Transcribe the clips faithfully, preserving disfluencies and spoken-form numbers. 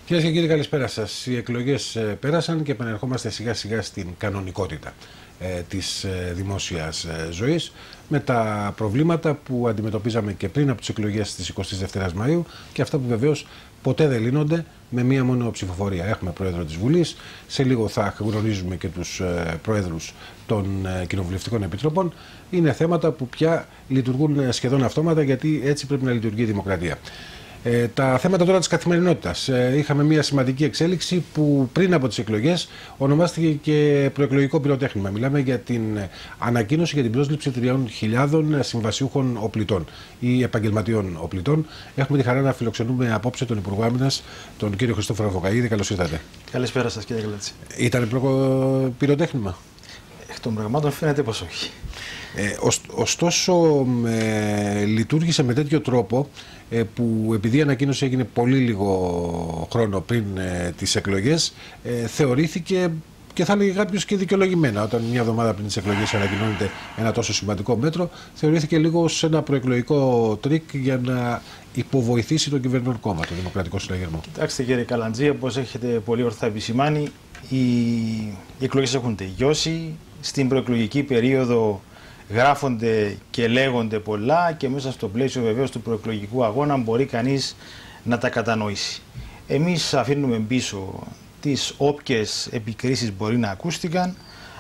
Κυρίες και κύριοι, καλησπέρα σας. Οι εκλογές πέρασαν και επανερχόμαστε σιγά σιγά στην κανονικότητα ε, της ε, δημόσιας ε, ζωής, με τα προβλήματα που αντιμετωπίζαμε και πριν από τις εκλογές της εικοστής δεύτερης Μαΐου και αυτά που βεβαίως ποτέ δεν λύνονται με μία μόνο ψηφοφορία. Έχουμε πρόεδρο της Βουλής, σε λίγο θα γνωρίζουμε και τους ε, πρόεδρους των ε, κοινοβουλευτικών επιτροπών. Είναι θέματα που πια λειτουργούν σχεδόν αυτόματα, γιατί έτσι πρέπει να λειτουργεί η δημοκρατία. Ε, τα θέματα τώρα της καθημερινότητας. Ε, είχαμε μια σημαντική εξέλιξη που πριν από τις εκλογές ονομάστηκε και προεκλογικό πυροτέχνημα. Μιλάμε για την ανακοίνωση για την πρόσληψη τριών χιλιάδων συμβασιούχων οπλιτών ή επαγγελματιών οπλιτών. Έχουμε τη χαρά να φιλοξενούμε απόψε τον Υπουργό Άμυνας, τον κύριο Χριστόφορο Αβοκαΐδη. Καλώς ήρθατε. Καλησπέρα σας, κύριε Γαλάτση. Ήταν πυροτέχνημα? Εκ των πραγμάτων φαίνεται πως όχι. Ε, ωστόσο, ε, λειτουργήσε με τέτοιο τρόπο ε, που, επειδή η ανακοίνωση έγινε πολύ λίγο χρόνο πριν ε, τις εκλογές, ε, θεωρήθηκε, και θα έλεγε κάποιος και δικαιολογημένα, όταν μια εβδομάδα πριν τις εκλογές ανακοινώνεται ένα τόσο σημαντικό μέτρο, θεωρήθηκε λίγο ως ένα προεκλογικό τρίκ για να υποβοηθήσει το κυβερνών κόμμα, το Δημοκρατικό Συναγερμό. Κοιτάξτε, κύριε Καλαντζή, όπως έχετε πολύ ορθά επισημάνει, οι, οι εκλογές έχουν τελειώσει. Στην προεκλογική περίοδο γράφονται και λέγονται πολλά και μέσα στο πλαίσιο βεβαίως του προεκλογικού αγώνα μπορεί κανείς να τα κατανοήσει. Εμείς αφήνουμε πίσω τις όποιες επικρίσεις μπορεί να ακούστηκαν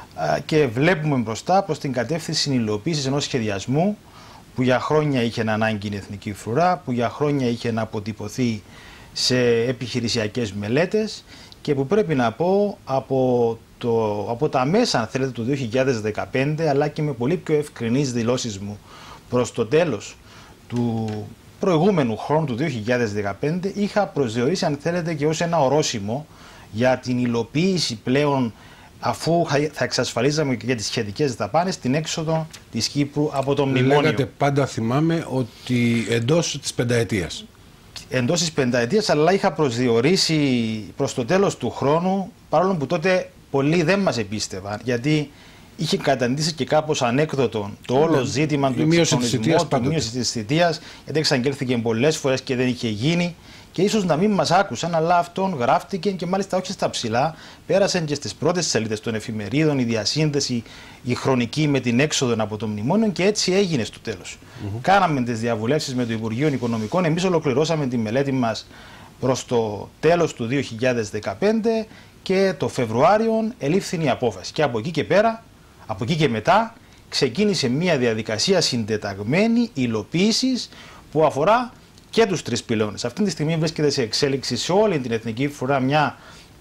και βλέπουμε μπροστά προς την κατεύθυνση υλοποίησης ενός σχεδιασμού που για χρόνια είχε να ανάγκη η εθνική φρουρά, που για χρόνια είχε να αποτυπωθεί σε επιχειρησιακές μελέτες και που πρέπει να πω από Το, από τα μέσα, αν θέλετε, του δύο χιλιάδες δεκαπέντε, αλλά και με πολύ πιο ευκρινείς δηλώσεις μου προς το τέλος του προηγούμενου χρόνου του δύο χιλιάδες δεκαπέντε, είχα προσδιορίσει, αν θέλετε, και ως ένα ορόσημο για την υλοποίηση πλέον, αφού θα εξασφαλίζαμε και για τις σχετικές δαπάνες, την έξοδο της Κύπρου από το μνημόνιο. Λέγατε πάντα, θυμάμαι, ότι εντός της πενταετίας. Εντός της πενταετίας, αλλά είχα προσδιορίσει προς το τέλος του χρόνου, παρόλο που τότε πολλοί δεν μας επίστευαν, γιατί είχε καταντήσει και κάπως ανέκδοτο το όλο ναι, ζήτημα του εξυγχρονισμού, του μείωση της θητείας, γιατί εξαγγέλθηκε πολλές φορές και δεν είχε γίνει και ίσως να μην μας άκουσαν, αλλά αυτόν γράφτηκε και μάλιστα όχι στα ψηλά, πέρασαν και στις πρώτες σελίδες των εφημερίδων η διασύνδεση, η χρονική με την έξοδο από το μνημόνιο και έτσι έγινε στο τέλος. Mm-hmm. Κάναμε τις διαβουλεύσεις με το Υπουργείο Οικονομικών, εμείς ολοκληρώσαμε τη μελέτη μας προς το τέλος του δύο χιλιάδες δεκαπέντε. Και το Φεβρουάριο ελήφθη η απόφαση. Και από εκεί και πέρα, από εκεί και μετά, ξεκίνησε μια διαδικασία συντεταγμένη υλοποίησης που αφορά και τους τρεις πυλώνες. Αυτή τη στιγμή βρίσκεται σε εξέλιξη σε όλη την εθνική φρουρά μια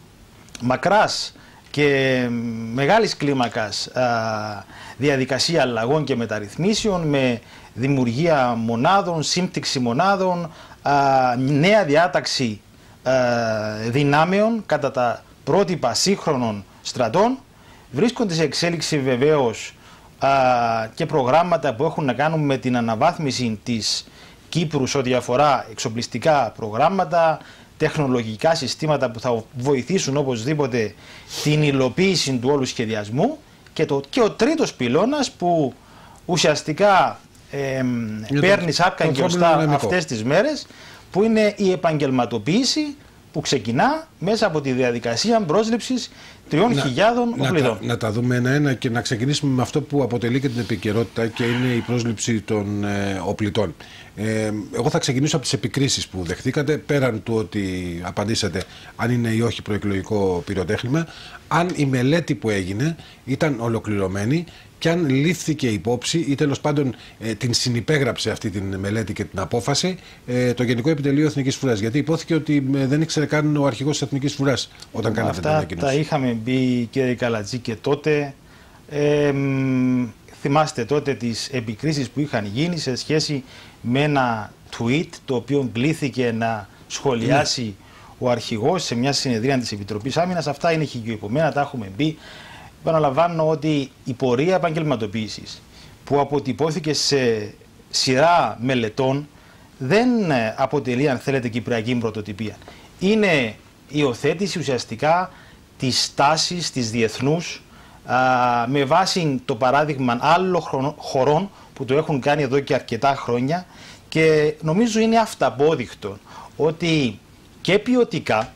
μακράς και μεγάλης κλίμακας α, διαδικασία αλλαγών και μεταρρυθμίσεων, με δημιουργία μονάδων, σύμπτυξη μονάδων, α, νέα διάταξη α, δυνάμεων κατά τα πρότυπα σύγχρονων στρατών. Βρίσκονται σε εξέλιξη βεβαίως α, και προγράμματα που έχουν να κάνουν με την αναβάθμιση της Κύπρου σε ό,τι αφορά εξοπλιστικά προγράμματα, τεχνολογικά συστήματα που θα βοηθήσουν οπωσδήποτε την υλοποίηση του όλου σχεδιασμού και, το, και ο τρίτος πυλώνας που ουσιαστικά ε, παίρνει σάπκα και ωστά αυτές τις μέρες, που είναι η επαγγελματοποίηση, που ξεκινά μέσα από τη διαδικασία πρόσληψης τριών χιλιάδων οπλιτών. Να, να τα δούμε ένα-ένα και να ξεκινήσουμε με αυτό που αποτελεί και την επικαιρότητα και είναι η πρόσληψη των ε, οπλιτών. Ε, εγώ θα ξεκινήσω από τις επικρίσεις που δεχτήκατε, πέραν του ότι απαντήσατε αν είναι ή όχι προεκλογικό πυροτέχνημα, αν η μελέτη που έγινε ήταν ολοκληρωμένη και αν λήφθηκε υπόψη ή τέλος πάντων ε, την συνυπέγραψε αυτή την μελέτη και την απόφαση ε, το Γενικό Επιτελείο Εθνικής Φρουράς. Γιατί υπόθηκε ότι ε, δεν ήξερε καν ο αρχηγός της Εθνικής Φρουράς όταν κάνατε την ανακοίνωση. Αυτά τα είχαμε μπει, κύριε Καλατζή, και τότε. Ε, θυμάστε τότε τις επικρίσεις που είχαν γίνει σε σχέση με ένα tweet το οποίο κλήθηκε να σχολιάσει ναι. ο αρχηγός σε μια συνεδρία της Επιτροπής Άμυνας. Αυτά είναι χιλιοϊπωμένα, τα έχουμε μπει. Επαναλαμβάνω ότι η πορεία επαγγελματοποίησης που αποτυπώθηκε σε σειρά μελετών δεν αποτελεί, αν θέλετε, κυπριακή πρωτοτυπία. Είναι υιοθέτηση ουσιαστικά της τάσης της διεθνούς α, με βάση το παράδειγμα άλλων χωρών που το έχουν κάνει εδώ και αρκετά χρόνια και νομίζω είναι αυταπόδεικτο ότι και ποιοτικά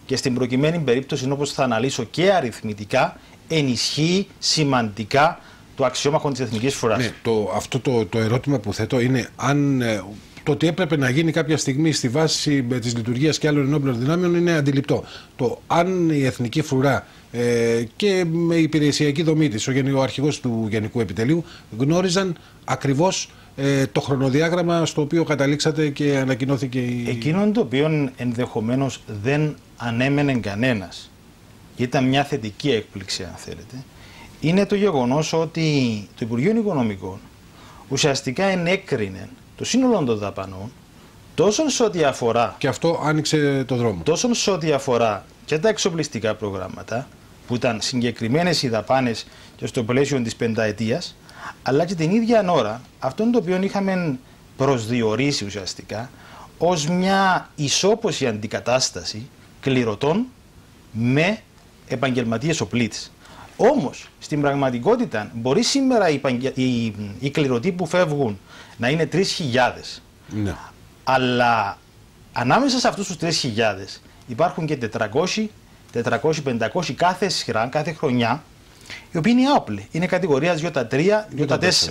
και στην προκειμένη περίπτωση, όπως θα αναλύσω και αριθμητικά, ενισχύει σημαντικά το αξιόμαχο της εθνικής φρουράς. Ναι, το, αυτό το, το ερώτημα που θέτω είναι αν ε, το ότι έπρεπε να γίνει κάποια στιγμή στη βάση της λειτουργίας και άλλων ενόπλων δυνάμεων είναι αντιληπτό. Το αν η εθνική φρουρά ε, και με υπηρεσιακή δομή της, ο, ο αρχηγός του Γενικού Επιτελείου, γνώριζαν ακριβώς ε, το χρονοδιάγραμμα στο οποίο καταλήξατε και ανακοινώθηκε η... Εκείνον το οποίο ενδεχομένως δεν ανέμενε κανένας, και ήταν μια θετική έκπληξη αν θέλετε, είναι το γεγονός ότι το Υπουργείο Οικονομικών ουσιαστικά ενέκρινε το σύνολο των δαπανών τόσο σε ό,τι αφορά. Και αυτό άνοιξε το δρόμο. Τόσο σε ό,τι αφορά και τα εξοπλιστικά προγράμματα, που ήταν συγκεκριμένες οι δαπάνες και στο πλαίσιο της πενταετίας, αλλά και την ίδια ώρα αυτόν το οποίο είχαμε προσδιορίσει ουσιαστικά ως μια ισόποση αντικατάσταση κληρωτών με επαγγελματίες οπλίτες. Όμως, στην πραγματικότητα, μπορεί σήμερα οι, οι, οι κληρωτοί που φεύγουν να είναι τρεις χιλιάδες. Ναι. Αλλά ανάμεσα σε αυτούς τους τρεις χιλιάδες υπάρχουν και τετρακόσιοι, τετρακόσιοι, πεντακόσιοι κάθε σειρά, κάθε χρονιά, οι οποίοι είναι άοπλοι. Είναι κατηγορίας Ι τρία, Ι τέσσερα.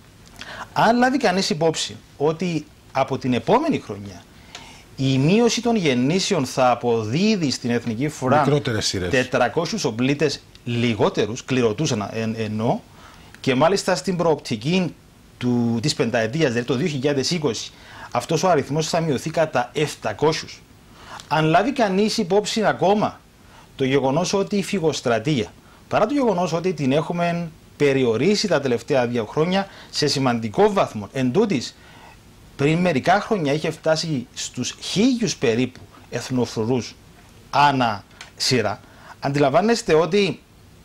Αν λάβει κανείς υπόψη ότι από την επόμενη χρονιά η μείωση των γεννήσεων θα αποδίδει στην εθνική φρουρά τετρακόσιους οπλίτες λιγότερους, κληρωτούς εν, εννοώ, και μάλιστα στην προοπτική του, της πενταετίας, δηλαδή το δύο χιλιάδες είκοσι, αυτός ο αριθμός θα μειωθεί κατά επτακόσιους. Αν λάβει κανείς υπόψη ακόμα το γεγονός ότι η φυγοστρατεία, παρά το γεγονός ότι την έχουμε περιορίσει τα τελευταία δύο χρόνια σε σημαντικό βαθμό, εν τούτης, πριν μερικά χρόνια είχε φτάσει στους χίλιους περίπου εθνοφρουρούς ανά σειρά, αντιλαμβάνεστε ότι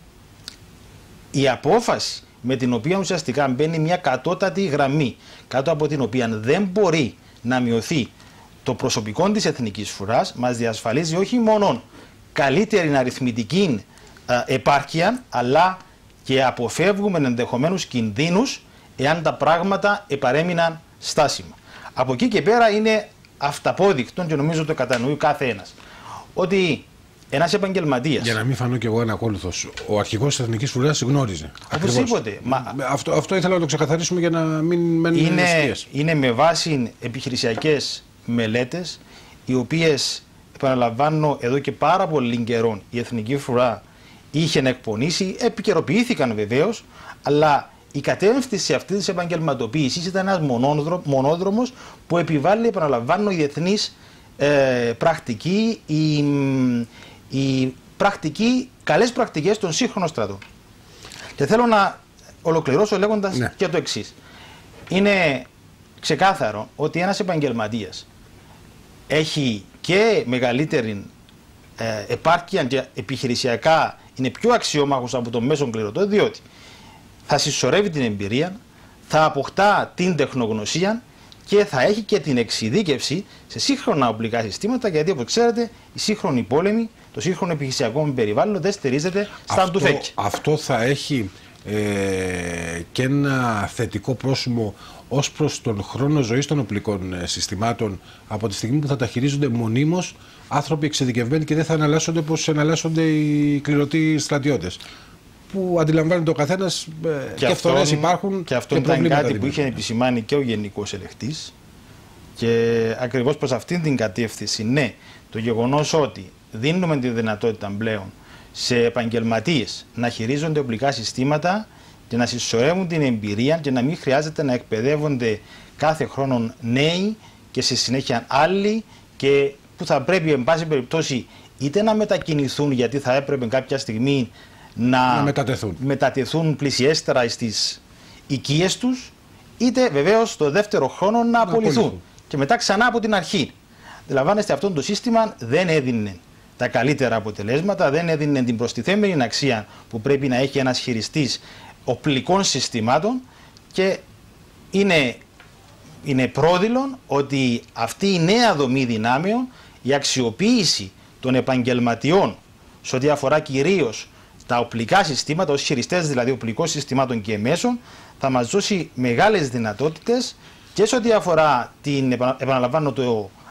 η απόφαση με την οποία ουσιαστικά μπαίνει μια κατώτατη γραμμή, κάτω από την οποία δεν μπορεί να μειωθεί το προσωπικό της εθνικής φρουράς, μας διασφαλίζει όχι μόνο καλύτερη αριθμητική επάρκεια, αλλά και αποφεύγουμε ενδεχομένους κινδύνους εάν τα πράγματα επαρέμειναν στάσιμα. Από εκεί και πέρα είναι αυταπόδεικτο και νομίζω το κατανοεί κάθε ένας ότι ένας επαγγελματίας. Για να μην φανώ κι εγώ ανακόλουθος, ο αρχηγός της εθνικής φρουράς γνώριζε. Οπωσδήποτε. Μα... Αυτό, αυτό ήθελα να το ξεκαθαρίσουμε για να μην μένουν είναι, είναι με βάση επιχειρησιακές μελέτες, οι οποίες, επαναλαμβάνω, εδώ και πάρα πολύ καιρό η εθνική φρουρά είχε εκπονήσει, επικαιροποιήθηκαν βεβαίως, αλλά η κατεύθυνση αυτή της επαγγελματοποίησης ήταν ένας μονόδρομος που επιβάλλει, επαναλαμβάνω, η διεθνής ε, πρακτική, η, η πρακτική, καλές πρακτικές των σύγχρονων στρατών. Και θέλω να ολοκληρώσω λέγοντας ναι. και το εξής. Είναι ξεκάθαρο ότι ένας επαγγελματίας έχει και μεγαλύτερη ε, επάρκεια και επιχειρησιακά είναι πιο αξιόμαχος από τον μέσον κληρωτό, διότι θα συσσωρεύει την εμπειρία, θα αποκτά την τεχνογνωσία και θα έχει και την εξειδίκευση σε σύγχρονα οπλικά συστήματα, γιατί όπως ξέρετε η σύγχρονη πόλεμη, το σύγχρονο επιχειρησιακό περιβάλλον δεν στερίζεται στα αντουφέκια. Αυτό θα έχει ε, και ένα θετικό πρόσημο ως προς τον χρόνο ζωής των οπλικών συστημάτων από τη στιγμή που θα τα χειρίζονται μονίμως άνθρωποι εξειδικευμένοι και δεν θα εναλλάσσονται όπως εναλλάσσονται οι κληρωτοί στρατιώτες. Που αντιλαμβάνεται ο καθένας και, και φθορές υπάρχουν. Και αυτό και ήταν κάτι που είχε επισημάνει και ο Γενικός Ελεκτής. Και ακριβώς προς αυτήν την κατεύθυνση, ναι, το γεγονός ότι δίνουμε τη δυνατότητα πλέον σε επαγγελματίες να χειρίζονται οπλικά συστήματα και να συσσωρεύουν την εμπειρία και να μην χρειάζεται να εκπαιδεύονται κάθε χρόνο νέοι και στη συνέχεια άλλοι, και που θα πρέπει εν πάση περιπτώσει είτε να μετακινηθούν, γιατί θα έπρεπε κάποια στιγμή να, να μετατεθούν. μετατεθούν πλησιέστερα στις οικίες τους, είτε βεβαίως το δεύτερο χρόνο να, να απολυθούν. απολυθούν και μετά ξανά από την αρχή. Αντιλαμβάνεστε, αυτό το σύστημα δεν έδινε τα καλύτερα αποτελέσματα, δεν έδινε την προστιθέμενη αξία που πρέπει να έχει ένας χειριστής οπλικών συστημάτων, και είναι, είναι πρόδειλον ότι αυτή η νέα δομή δυνάμεων, η αξιοποίηση των επαγγελματιών σε ό,τι αφορά κυρίως τα οπλικά συστήματα, ως χειριστές δηλαδή οπλικών συστημάτων και μέσων, θα μας δώσει μεγάλες δυνατότητες και σε ό,τι αφορά την, επαναλαμβάνω, το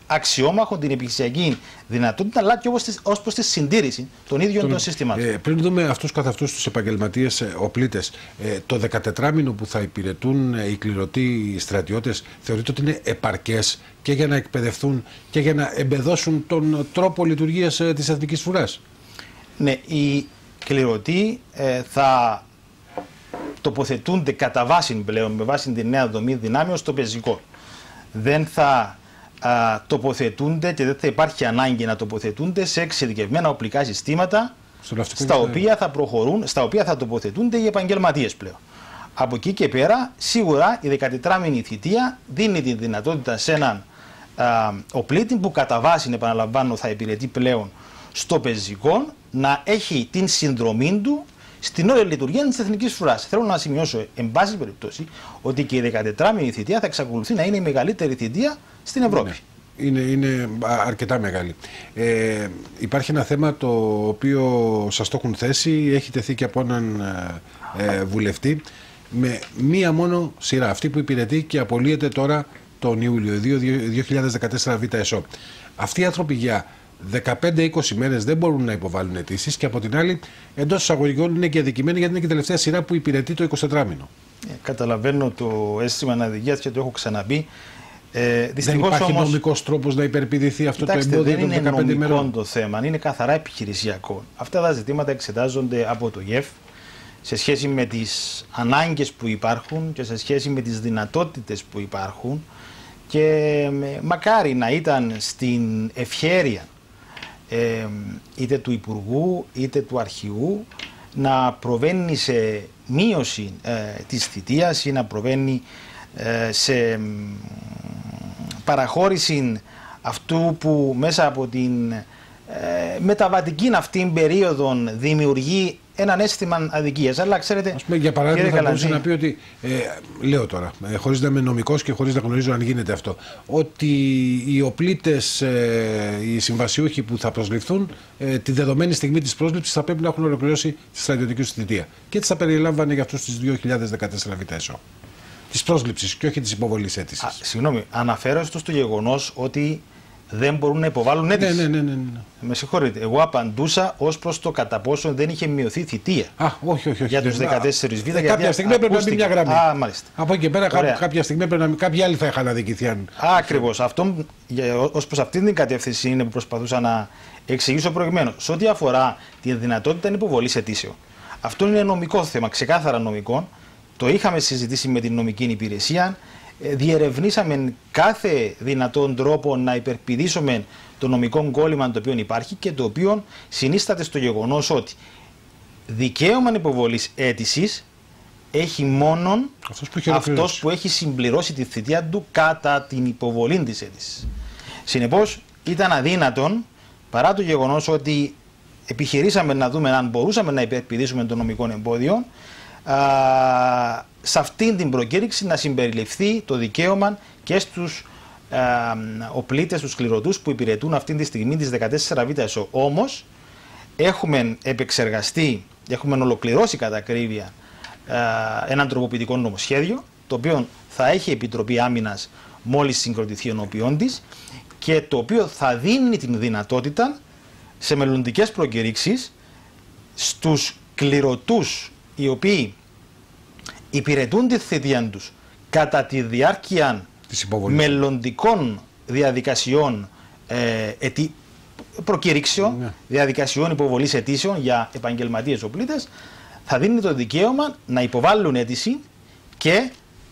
αξιόμαχων, την επιχειρησιακή δυνατότητα, αλλά και ως προς τη συντήρηση των ίδιων Τον, των συστημάτων. Ε, πριν δούμε αυτούς καθ' αυτούς τους επαγγελματίες ε, οπλίτες, ε, το δεκατετράμινο που θα υπηρετούν ε, οι κληρωτοί στρατιώτες θεωρείτε ότι είναι επαρκές και για να εκπαιδευτούν και για να εμπεδώσουν τον τρόπο λειτουργίας ε, της Εθνικής Φρουράς? Ναι, οι κληρωτοί ε, θα τοποθετούνται κατά βάση πλέον, με βάση τη νέα δομή δυνάμεων, στο πεζικό. Δεν θα α, τοποθετούνται και δεν θα υπάρχει ανάγκη να τοποθετούνται σε εξειδικευμένα οπλικά συστήματα στα οποία θα προχωρούν, στα οποία θα τοποθετούνται οι επαγγελματίες πλέον. Από εκεί και πέρα, σίγουρα η δεκατετράμινη θητεία δίνει τη δυνατότητα σε έναν α, οπλίτη που κατά βάση, επαναλαμβάνω, θα υπηρετεί πλέον στο πεζικό, να έχει την συνδρομή του στην όλη λειτουργία της Εθνικής Φρουράς. Θέλω να σημειώσω, εν πάση περιπτώσει, ότι και η δεκατετράμινη θητεία θα εξακολουθεί να είναι η μεγαλύτερη θητεία στην Ευρώπη. Ναι. Είναι, είναι αρκετά μεγάλη. Ε, υπάρχει ένα θέμα το οποίο σας το έχουν θέσει, έχει τεθεί και από έναν ε, βουλευτή, με μία μόνο σειρά, αυτή που υπηρετεί και απολύεται τώρα τον Ιούλιο δύο χιλιάδες δεκατέσσερα Β ΕΣΟ. Αυτοί οι άνθρωποι για δεκαπέντε με είκοσι μέρες δεν μπορούν να υποβάλουν αιτήσεις και από την άλλη εντός εισαγωγικών είναι και αδικημένοι γιατί είναι και η τελευταία σειρά που υπηρετεί το εικοσιτετράμινο. Ε, καταλαβαίνω το αίσθημα αναδικίας και το έχω ξαναπεί. Ε, δεν υπάρχει όμως νομικός τρόπος να υπερπηδηθεί αυτό κοιτάξτε, το εμπόδιο των δεκαπέντε ημερών. Δεν είναι νομικό το θέμα, είναι καθαρά επιχειρησιακό. Αυτά τα ζητήματα εξετάζονται από το ΓΕΦ σε σχέση με τις ανάγκες που υπάρχουν και σε σχέση με τις δυνατότητες που υπάρχουν και μακάρι να ήταν στην ευχέρεια ε, είτε του Υπουργού είτε του Αρχηγού να προβαίνει σε μείωση ε, της θητείας ή να προβαίνει ε, σε παραχώρηση αυτού που μέσα από την ε, μεταβατική αυτήν περίοδο δημιουργεί έναν αίσθημα αδικίας. Αλλά ξέρετε, ας πούμε, για παράδειγμα, θα μπορούσε να πει ότι, ε, λέω τώρα, ε, χωρίς να είμαι νομικός και χωρίς να γνωρίζω αν γίνεται αυτό, ότι οι οπλίτες, ε, οι συμβασιούχοι που θα προσληφθούν, ε, τη δεδομένη στιγμή της πρόσληψης θα πρέπει να έχουν ολοκληρώσει τη στρατιωτική τους θητεία. Και έτσι θα περιλάμβανε για αυτούς τις δύο χιλιάδες δεκατέσσερα Β ΕΣΟ. Της πρόσληψης και όχι της υποβολής αίτησης. Α, συγγνώμη, αναφέρω στο γεγονός ότι δεν μπορούν να υποβάλουν αίτηση. Ναι, ναι, ναι, ναι, ναι. Με συγχωρείτε. Εγώ απαντούσα ως προς το κατά πόσο δεν είχε μειωθεί θητεία. Α, όχι, όχι. όχι για τους δεκατέσσερις Β. Ε, κάποια στιγμή έπρεπε να μπει μια γραμμή. Α, μάλιστα. Από εκεί και πέρα, Ωραία. κάποια στιγμή έπρεπε να μπει. Κάποιοι άλλοι θα είχαν αδικηθεί. Αν... Ακριβώς. Αυτό, ως προς αυτήν την κατεύθυνση είναι που προσπαθούσα να εξηγήσω προηγουμένως. Σε ό,τι αφορά τη δυνατότητα υποβολής αιτήσεων. Αυτό είναι νομικό θέμα, ξεκάθαρα νομικό. Το είχαμε συζητήσει με την νομική υπηρεσία. Διερευνήσαμε κάθε δυνατόν τρόπο να υπερπηδήσουμε το νομικό κόλλημα το οποίο υπάρχει και το οποίο συνίσταται στο γεγονός ότι δικαίωμα υποβολής αίτησης έχει μόνον αυτός που, αυτός που έχει συμπληρώσει τη θητεία του κατά την υποβολή της αίτησης. Συνεπώς ήταν αδύνατον, παρά το γεγονός ότι επιχειρήσαμε να δούμε αν μπορούσαμε να υπερπηδήσουμε το νομικό εμπόδιο, α, σε αυτήν την προκήρυξη να συμπεριληφθεί το δικαίωμα και στους ε, οπλίτες, τους κληρωτούς που υπηρετούν αυτή τη στιγμή τις δεκατέσσερα Β ΕΣΟ. Όμως έχουμε επεξεργαστεί, έχουμε ολοκληρώσει κατά ακρίβεια ε, έναν τροποποιητικό νομοσχέδιο, το οποίο θα έχει η Επιτροπή Άμυνας μόλις συγκροτηθεί ενώπιον της και το οποίο θα δίνει την δυνατότητα σε μελλοντικές προκηρύξεις στους κληρωτούς οι οποίοι υπηρετούν τη θητεία τους κατά τη διάρκεια μελλοντικών διαδικασιών ε, ετι... προκήρυξεων, ναι. διαδικασιών υποβολής αιτήσεων για επαγγελματίες οπλίτες, θα δίνει το δικαίωμα να υποβάλουν αίτηση και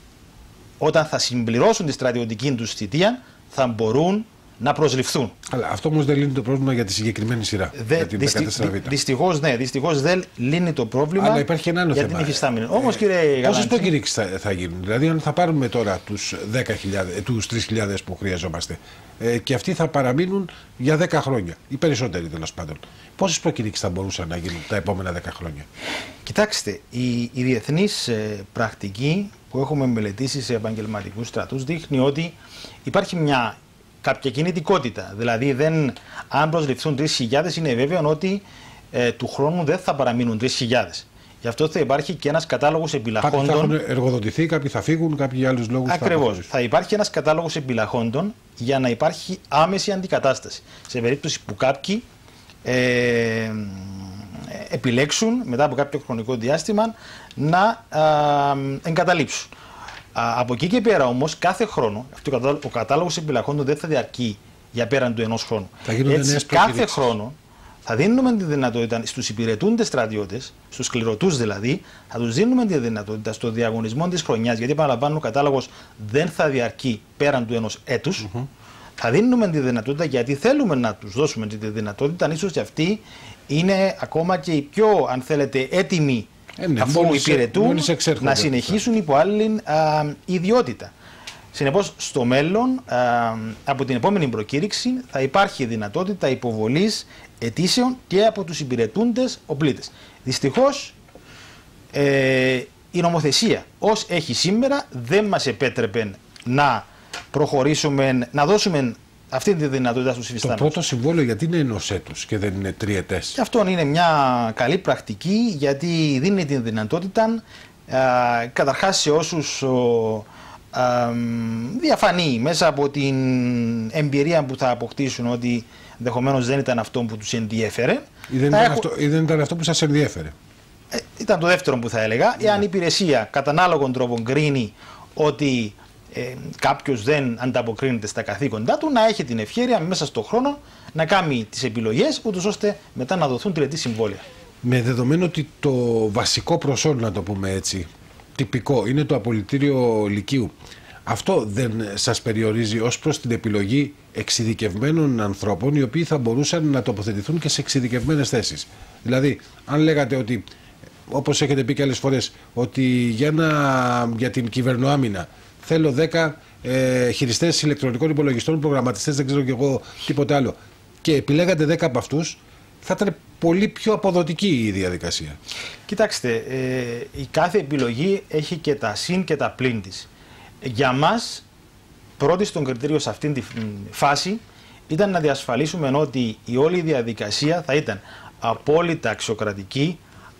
όταν θα συμπληρώσουν τη στρατιωτική τους θητεία θα μπορούν να προσληφθούν. Αλλά αυτό όμως δεν λύνει το πρόβλημα για τη συγκεκριμένη σειρά. Δε, για την δυστι, δυ, δυστυχώς, ναι, δυστυχώς δεν λύνει το πρόβλημα. Αλλά υπάρχει και ένα άλλο για θέμα. Την υφιστάμενη. Όμως, κύριε πόσες προκηρύξεις θα, θα γίνουν? Δηλαδή, αν θα πάρουμε τώρα τους, δέκα χιλιάδες, τους τρεις χιλιάδες που χρειαζόμαστε ε, και αυτοί θα παραμείνουν για δέκα χρόνια, οι περισσότεροι τέλος πάντων. Πόσες προκηρύξεις θα μπορούσαν να γίνουν τα επόμενα δέκα χρόνια? Κοιτάξτε, η, η διεθνής ε, πρακτική που έχουμε μελετήσει σε επαγγελματικούς στρατούς δείχνει ότι υπάρχει μια κάποια κινητικότητα. Δηλαδή, δεν, αν προσληφθούν τρεις χιλιάδες, είναι βέβαιο ότι ε, του χρόνου δεν θα παραμείνουν τρεις χιλιάδες. Γι' αυτό θα υπάρχει και ένας κατάλογος επιλαχόντων. Κάποιοι θα έχουν εργοδοτηθεί, κάποιοι θα φύγουν, κάποιοι για άλλους λόγους. Ακριβώς. Θα, θα υπάρχει ένας κατάλογος επιλαχόντων για να υπάρχει άμεση αντικατάσταση. Σε περίπτωση που κάποιοι ε, επιλέξουν μετά από κάποιο χρονικό διάστημα να α, εγκαταλείψουν. Α, από εκεί και πέρα όμως κάθε χρόνο αυτό, ο κατάλογος επιλαχόντων δεν θα διαρκεί για πέραν του ενός χρόνου. Έτσι, κάθε χρόνο θα δίνουμε τη δυνατότητα στους υπηρετούντες στρατιώτες, στους σκληρωτούς δηλαδή, θα τους δίνουμε τη δυνατότητα στο διαγωνισμό της χρονιάς, γιατί επαναλαμβάνω ο κατάλογος δεν θα διαρκεί πέραν του ενός έτους. Mm-hmm. Θα δίνουμε τη δυνατότητα γιατί θέλουμε να τους δώσουμε τη δυνατότητα, ίσως και αυτοί είναι ακόμα και οι πιο, αν θέλετε, έτοιμοι ε, ναι, αφού μόλις, υπηρετούν μόλις να συνεχίσουν υπό άλλη α, ιδιότητα. Συνεπώς, στο μέλλον, α, από την επόμενη προκήρυξη, θα υπάρχει δυνατότητα υποβολής αιτήσεων και από τους υπηρετούντες οπλίτες. Δυστυχώς, ε, η νομοθεσία ως έχει σήμερα δεν μας επέτρεπε να προχωρήσουμε, να δώσουμε αυτή τη δυνατότητα στους υφιστάμενους. Το πρώτο συμβόλαιο γιατί είναι ενός έτους και δεν είναι τριετές? Και αυτό είναι μια καλή πρακτική, γιατί δίνει τη δυνατότητα α, καταρχάς σε όσους ο, α, διαφανεί μέσα από την εμπειρία που θα αποκτήσουν ότι ενδεχομένως δεν ήταν αυτό που τους ενδιέφερε. Ή δεν, ήταν, έχω... αυτό, ή δεν ήταν αυτό που σας ενδιέφερε. Ε, ήταν το δεύτερο που θα έλεγα. Mm. Εάν η υπηρεσία κατά ανάλογον τρόπο κρίνει ότι ε, κάποιος δεν ανταποκρίνεται στα καθήκοντά του, να έχει την ευκαιρία μέσα στον χρόνο να κάνει τις επιλογές, ούτως ώστε μετά να δοθούν τριετή συμβόλαια. Με δεδομένο ότι το βασικό προσόν, να το πούμε έτσι, τυπικό, είναι το απολυτήριο λυκείου, αυτό δεν σας περιορίζει ως προς την επιλογή εξειδικευμένων ανθρώπων οι οποίοι θα μπορούσαν να τοποθετηθούν και σε εξειδικευμένες θέσεις? Δηλαδή, αν λέγατε ότι, όπως έχετε πει και άλλες φορές, ότι για, να, για την κυβερνοάμυνα θέλω δέκα ε, χειριστές ηλεκτρονικών υπολογιστών, προγραμματιστές, δεν ξέρω κι εγώ τίποτε άλλο, και επιλέγατε δέκα από αυτούς, θα ήταν πολύ πιο αποδοτική η διαδικασία. Κοιτάξτε, ε, η κάθε επιλογή έχει και τα συν και τα πλην της. Για μας, πρώτη στον κριτήριο σε αυτήν τη φάση ήταν να διασφαλίσουμε ότι η όλη διαδικασία θα ήταν απόλυτα αξιοκρατική,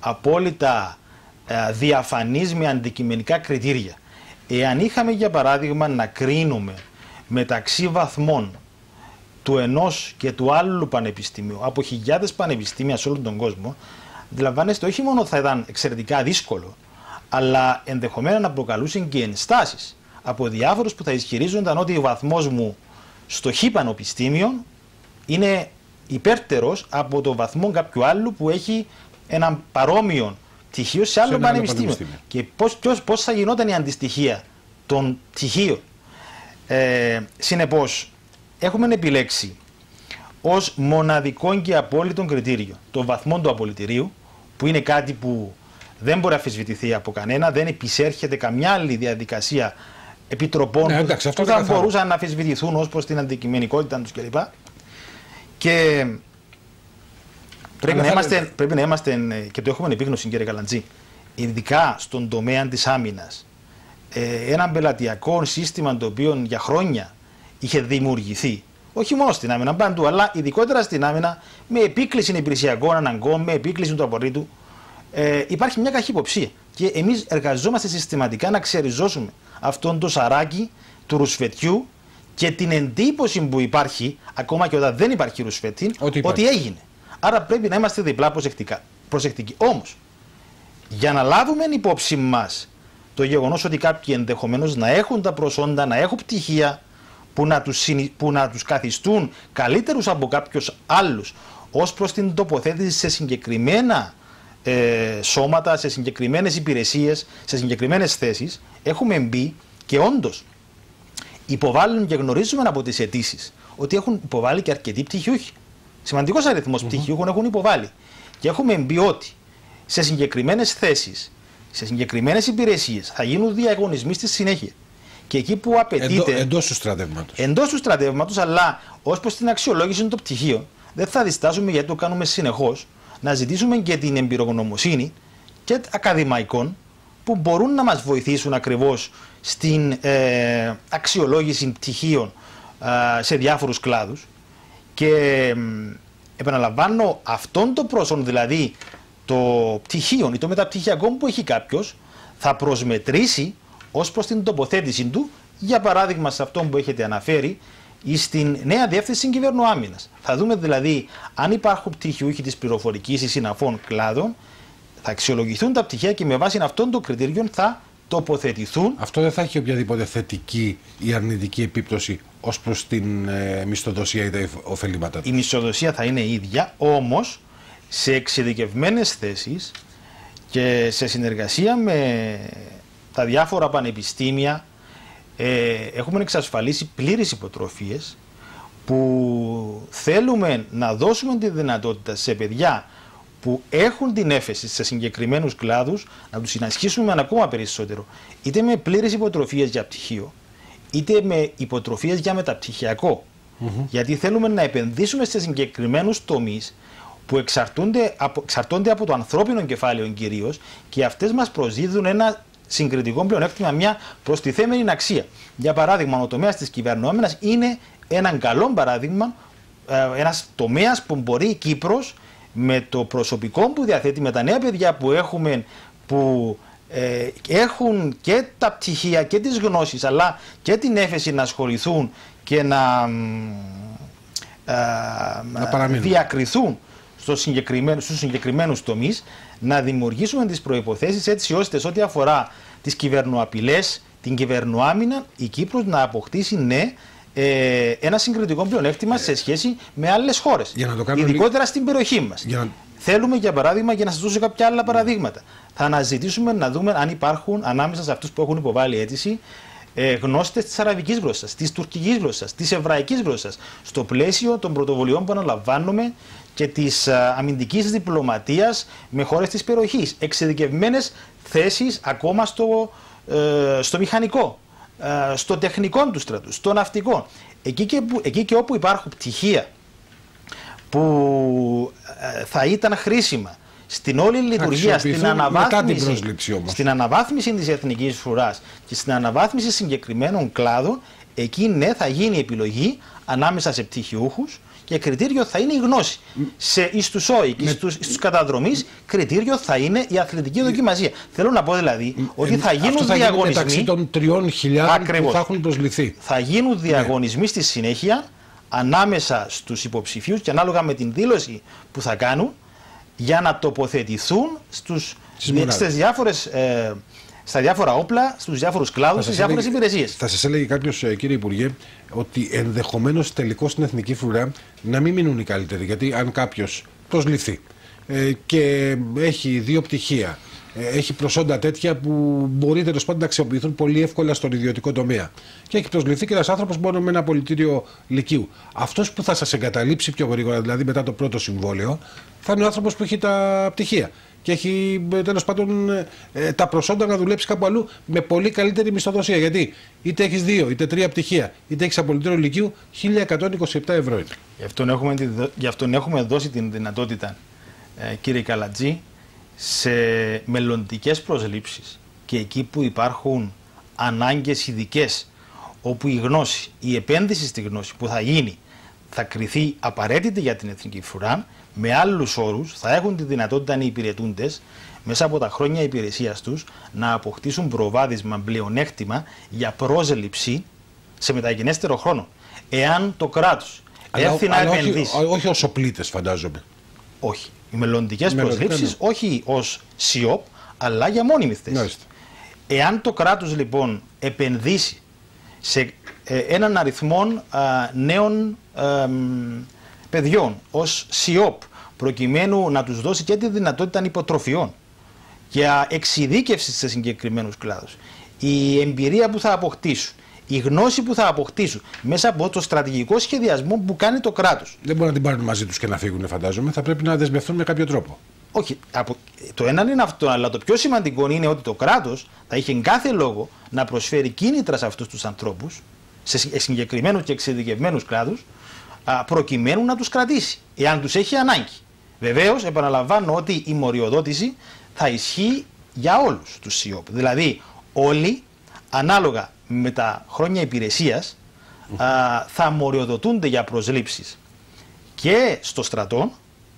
απόλυτα ε, διαφανής με αντικειμενικά κριτήρια. Εάν είχαμε για παράδειγμα να κρίνουμε μεταξύ βαθμών του ενός και του άλλου πανεπιστημίου από χιλιάδες πανεπιστήμια σε όλο τον κόσμο, αντιλαμβάνεστε όχι μόνο θα ήταν εξαιρετικά δύσκολο, αλλά ενδεχομένως να προκαλούσαν και ενστάσεις από διάφορους που θα ισχυρίζονταν ότι ο βαθμός μου στο χ πανεπιστήμιο είναι υπέρτερος από το βαθμό κάποιου άλλου που έχει έναν παρόμοιο πτυχίο σε άλλο, σε πανεπιστήμιο. άλλο πανεπιστήμιο. Και πώς, ποιος, πώς θα γινόταν η αντιστοιχεία των πτυχίων. Ε, συνεπώς, έχουμε επιλέξει ως μοναδικό και απόλυτο κριτήριο το βαθμό του απολυτηρίου, που είναι κάτι που δεν μπορεί να αμφισβητηθεί από κανένα, δεν επισέρχεται καμιά άλλη διαδικασία επιτροπών ναι, εντάξει, που θα μπορούσαν να αμφισβητηθούν ως προς την αντικειμενικότητα τους κλπ. Και πρέπει να, είμαστε, πρέπει να είμαστε, και το έχουμε επίγνωση κύριε Καλαντζή, ειδικά στον τομέα της άμυνας, ε, ένα πελατειακό σύστημα το οποίο για χρόνια είχε δημιουργηθεί, όχι μόνο στην άμυνα, παντού, αλλά ειδικότερα στην άμυνα, με επίκληση υπηρεσιακών αναγκών, με επίκληση του απορρίτου, ε, υπάρχει μια καχυποψία. Και εμείς εργαζόμαστε συστηματικά να ξεριζώσουμε αυτόν το σαράκι του ρουσφετιού και την εντύπωση που υπάρχει, ακόμα και όταν δεν υπάρχει ρουσφέτη, ότι, ότι έγινε. Άρα πρέπει να είμαστε διπλά προσεκτικοί. Όμως, για να λάβουμε υπόψη μας το γεγονός ότι κάποιοι ενδεχομένως να έχουν τα προσόντα, να έχουν πτυχία που να τους, που να τους καθιστούν καλύτερους από κάποιους άλλους ως προς την τοποθέτηση σε συγκεκριμένα ε, σώματα, σε συγκεκριμένες υπηρεσίες, σε συγκεκριμένες θέσεις, έχουμε μπει και όντως υποβάλλουν και γνωρίζουμε από τις αιτήσεις ότι έχουν υποβάλει και αρκετοί πτυχιούχοι. Σημαντικός αριθμός mm-hmm. πτυχιούχων έχουν υποβάλει. Και έχουμε μπει ότι σε συγκεκριμένες θέσεις, σε συγκεκριμένες υπηρεσίες θα γίνουν διαγωνισμοί στη συνέχεια. Και εκεί που απαιτείται. Εντό, εντός του στρατεύματος. Εντός του στρατεύματος, αλλά ως προς την αξιολόγηση των πτυχίων, δεν θα διστάσουμε, γιατί το κάνουμε συνεχώς, να ζητήσουμε και την εμπειρογνωμοσύνη και ακαδημαϊκών που μπορούν να μας βοηθήσουν ακριβώς στην ε, αξιολόγηση πτυχίων ε, σε διάφορους κλάδους. Και ε, επαναλαμβάνω, αυτόν το πρόσωπο, δηλαδή το πτυχίο ή το μεταπτυχιακό που έχει κάποιος θα προσμετρήσει ως προς την τοποθέτηση του, για παράδειγμα σε αυτό που έχετε αναφέρει, στην νέα διεύθυνση κυβερνοάμυνας. Θα δούμε δηλαδή αν υπάρχουν πτυχιούχοι της πληροφορικής ή συναφών κλάδων, θα αξιολογηθούν τα πτυχία και με βάση αυτών των κριτήριων θα τοποθετηθούν. Αυτό δεν θα έχει οποιαδήποτε θετική ή αρνητική επίπτωση ως προς την ε, μισθοδοσία ή τα ωφελήματα του? Η μισθοδοσία θα είναι ίδια, όμως σε εξειδικευμένες θέσεις και σε συνεργασία με τα διάφορα πανεπιστήμια ε, έχουμε εξασφαλίσει πλήρεις υποτροφίες που θέλουμε να δώσουμε τη δυνατότητα σε παιδιά που έχουν την έφεση σε συγκεκριμένους κλάδους να τους συνασχίσουμε ακόμα περισσότερο, είτε με πλήρες υποτροφίες για πτυχίο, είτε με υποτροφίες για μεταπτυχιακό. Mm-hmm. Γιατί θέλουμε να επενδύσουμε σε συγκεκριμένους τομείς που εξαρτώνται από, εξαρτώνται από το ανθρώπινο κεφάλαιο κυρίως, και αυτές μας προσδίδουν ένα συγκριτικό πλεονέκτημα, μια προστιθέμενη αξία. Για παράδειγμα, ο τομέας της κυβερνοάμυνας είναι έναν καλό παράδειγμα, ένας τομέας που μπορεί η Κύπρος, με το προσωπικό που διαθέτει, με τα νέα παιδιά που έχουμε, που ε, έχουν και τα πτυχία και τις γνώσεις, αλλά και την έφεση να ασχοληθούν και να, ε, να διακριθούν στο συγκεκριμένο, στους συγκεκριμένους τομείς, να δημιουργήσουμε τις προϋποθέσεις έτσι ώστε σε ό,τι αφορά τις κυβερνοαπειλές, την κυβερνοάμυνα, η Κύπρος να αποκτήσει, ναι, Ε, ένα συγκριτικό πλεονέκτημα ε, σε σχέση με άλλες χώρες. Ειδικότερα λί... στην περιοχή μας. Να... Θέλουμε, για παράδειγμα, για να σας δώσω κάποια άλλα παραδείγματα, θα αναζητήσουμε να δούμε αν υπάρχουν ανάμεσα σε αυτούς που έχουν υποβάλει αίτηση ε, γνώστες της αραβικής γλώσσας, της τουρκικής γλώσσας, της εβραϊκής γλώσσας, στο πλαίσιο των πρωτοβουλειών που αναλαμβάνουμε και της α, αμυντικής διπλωματίας με χώρες της περιοχής. Εξειδικευμένες θέσεις ακόμα στο, ε, στο μηχανικό, στο τεχνικό του στρατού, στο ναυτικό. Εκεί και, που, εκεί και όπου υπάρχουν πτυχία που ε, θα ήταν χρήσιμα στην όλη λειτουργία, στην αναβάθμιση, στην αναβάθμιση της εθνικής φρουράς και στην αναβάθμιση συγκεκριμένων κλάδων, εκεί ναι, θα γίνει επιλογή ανάμεσα σε πτυχιούχους και κριτήριο θα είναι η γνώση. Σε, εις τους ΟΗ και στους, στους καταδρομείς κριτήριο θα είναι η αθλητική δοκιμασία. Θέλω να πω δηλαδή ότι θα γίνουν αυτό θα διαγωνισμοί μεταξύ των τριών χιλιάδων που θα έχουν προσληφθεί. Θα γίνουν διαγωνισμοί ναι. στη συνέχεια ανάμεσα στους υποψηφίους και ανάλογα με την δήλωση που θα κάνουν για να τοποθετηθούν στους, στις διάφορες, ε, στα διάφορα όπλα, στους διάφορους κλάδους, στις διάφορες υπηρεσίες. Θα σας έλεγε κάποιος, κύριε Υπουργέ, ότι ενδεχομένως τελικώς στην εθνική φρουρά να μην μείνουν οι καλύτεροι. Γιατί αν κάποιος προσληφθεί ε, και έχει δύο πτυχία, ε, έχει προσόντα τέτοια που μπορεί τέλος πάντων να αξιοποιηθούν πολύ εύκολα στον ιδιωτικό τομέα, και έχει προσληφθεί και ένας άνθρωπος μόνο με ένα πολιτήριο λυκείου, αυτός που θα σας εγκαταλείψει πιο γρήγορα, δηλαδή μετά το πρώτο συμβόλαιο, θα είναι ο άνθρωπος που έχει τα πτυχία και έχει τέλος πάντων ε, τα προσόντα να δουλέψει κάπου αλλού με πολύ καλύτερη μισθοδοσία. Γιατί είτε έχεις δύο, είτε τρία πτυχία, είτε έχεις απολυτήριο λυκείου, χίλια εκατόν είκοσι επτά ευρώ είναι. Γι' αυτόν έχουμε, γι' αυτόν έχουμε δώσει την δυνατότητα, ε, κύριε Καλατζή, σε μελλοντικές προσλήψεις και εκεί που υπάρχουν ανάγκες ειδικές, όπου η γνώση, η επένδυση στη γνώση που θα γίνει θα κριθεί απαραίτητη για την εθνική φρουρά, με άλλους όρους θα έχουν τη δυνατότητα οι υπηρετούντες μέσα από τα χρόνια υπηρεσίας τους να αποκτήσουν προβάδισμα, πλεονέκτημα για πρόσληψη σε μεταγενέστερο χρόνο. Εάν το κράτος έρθει να επενδύσει. Όχι, όχι ως οπλίτες, φαντάζομαι. Όχι. Οι μελλοντικές προσλήψεις όχι ως ΣΥΟΠ, αλλά για μόνιμη θέση. Εάν το κράτος λοιπόν επενδύσει σε ε, έναν αριθμό α, νέων α, παιδιών ως ΣΥΟΠ, προκειμένου να τους δώσει και τη δυνατότητα υποτροφιών και εξειδίκευση σε συγκεκριμένους κλάδους, η εμπειρία που θα αποκτήσουν, η γνώση που θα αποκτήσουν μέσα από το στρατηγικό σχεδιασμό που κάνει το κράτος. Δεν μπορούν να την πάρουν μαζί τους και να φύγουν, φαντάζομαι. Θα πρέπει να δεσμευτούν με κάποιο τρόπο. Όχι. Από... Το ένα είναι αυτό, αλλά το πιο σημαντικό είναι ότι το κράτος θα είχε κάθε λόγο να προσφέρει κίνητρα σε αυτούς τους ανθρώπους, σε συγκεκριμένους και εξειδικευμένους κλάδους, προκειμένου να τους κρατήσει, εάν τους έχει ανάγκη. Βεβαίως, επαναλαμβάνω ότι η μοριοδότηση θα ισχύει για όλους τους ΣΥΟΠ. Δηλαδή, όλοι, ανάλογα με τα χρόνια υπηρεσίας, α, θα μοριοδοτούνται για προσλήψεις και στο στρατό,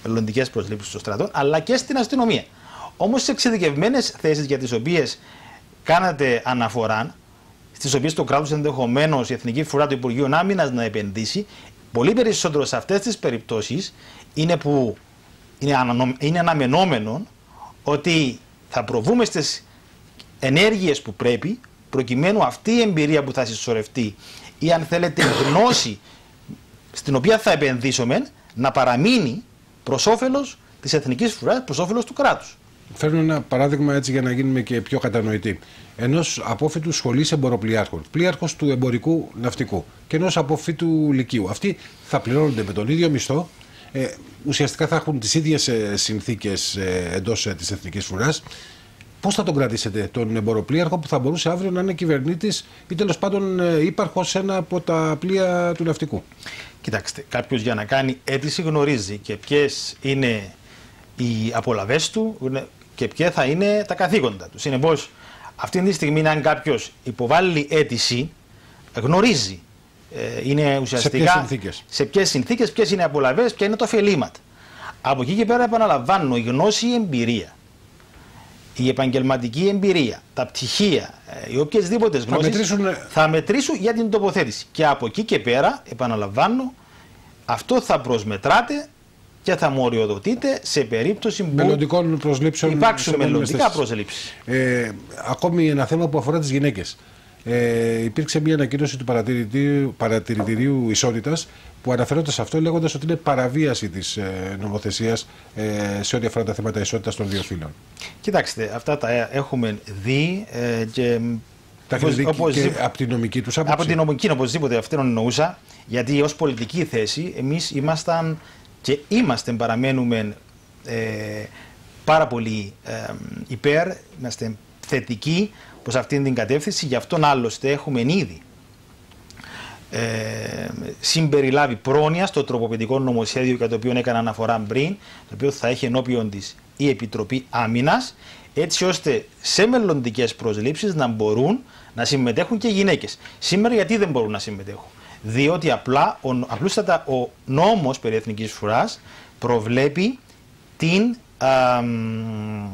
μελλοντικές προσλήψεις στο στρατό, αλλά και στην αστυνομία. Όμως σε εξειδικευμένες θέσεις για τις οποίες κάνατε αναφορά, στις οποίες το κράτος ενδεχομένως η Εθνική Φρουρά του Υπουργείου Άμυνας να επενδύσει, πολύ περισσότερο σε αυτές τις περιπτώσεις είναι που είναι, ανανο... είναι αναμενόμενο ότι θα προβούμε στις ενέργειες που πρέπει, προκειμένου αυτή η εμπειρία που θα συσσωρευτεί ή αν θέλετε γνώση στην οποία θα επενδύσουμε να παραμείνει προς όφελος της Εθνικής Φρουράς, προς όφελος του κράτους. Φέρνω ένα παράδειγμα έτσι για να γίνουμε και πιο κατανοητοί. Ενός απόφοιτου σχολής εμποροπλοίαρχων, πλοίαρχος του εμπορικού ναυτικού και ενός απόφοιτου λυκείου. Αυτοί θα πληρώνονται με τον ίδιο μισθό, ε, ουσιαστικά θα έχουν τις ίδιες ε, συνθήκες ε, εντός ε, της Εθνικής Φρουράς. Πώς θα τον κρατήσετε τον εμποροπλοίαρχο που θα μπορούσε αύριο να είναι κυβερνήτης ή τέλος πάντων ε, ύπαρχος σε ένα από τα πλοία του ναυτικού? Κοιτάξτε, κάποιος για να κάνει αίτηση γνωρίζει και ποιες είναι οι απολαβές του και ποια θα είναι τα καθήκοντα του. Συνεπώς, αυτή τη στιγμή, αν κάποιος υποβάλλει αίτηση, γνωρίζει ε, είναι ουσιαστικά σε ποιες συνθήκες, σε ποιες συνθήκες, ποιες είναι οι απολαβές, ποια είναι τα ωφελήματα. Από εκεί και πέρα, επαναλαμβάνω, η γνώση, η εμπειρία, η επαγγελματική εμπειρία, τα πτυχία, οι οποιασδήποτε γνώσεις θα μετρήσουν... θα μετρήσουν για την τοποθέτηση. Και από εκεί και πέρα, επαναλαμβάνω, αυτό θα προσμετράτε και θα μοριοδοτείτε σε περίπτωση που μελλοντικών προσλήψεων, υπάρξουν μελλοντικά προσλήψεις. Ε, ακόμη ένα θέμα που αφορά τις γυναίκες. Ε, υπήρξε μια ανακοίνωση του παρατηρητηρίου, παρατηρητηρίου Ισότητας που αναφερόταν σε αυτό, λέγοντας ότι είναι παραβίαση της ε, νομοθεσίας ε, σε ό,τι αφορά τα θέματα ισότητας των δύο φύλων. Κοιτάξτε, αυτά τα έχουμε δει ε, και, τα όπως, όπως, και από την νομική τους άποψη. Από την νομική, οπωσδήποτε, αυτήν εννοούσα, γιατί ως πολιτική θέση εμείς ήμασταν και είμαστε, παραμένουμε ε, πάρα πολύ ε, υπέρ, είμαστε θετικοί προς αυτήν την κατεύθυνση. Γι' αυτόν άλλωστε έχουμε ήδη ε, συμπεριλάβει πρόνοια στο τροποποιητικό νομοσχέδιο για το οποίο έκανα αναφορά πριν, το οποίο θα έχει ενώπιον της η Επιτροπή Άμυνας, έτσι ώστε σε μελλοντικές προσλήψεις να μπορούν να συμμετέχουν και γυναίκες. Σήμερα γιατί δεν μπορούν να συμμετέχουν? Διότι απλά, ο, απλούστατα ο νόμος περί Εθνικής Φρουράς προβλέπει την α, μ,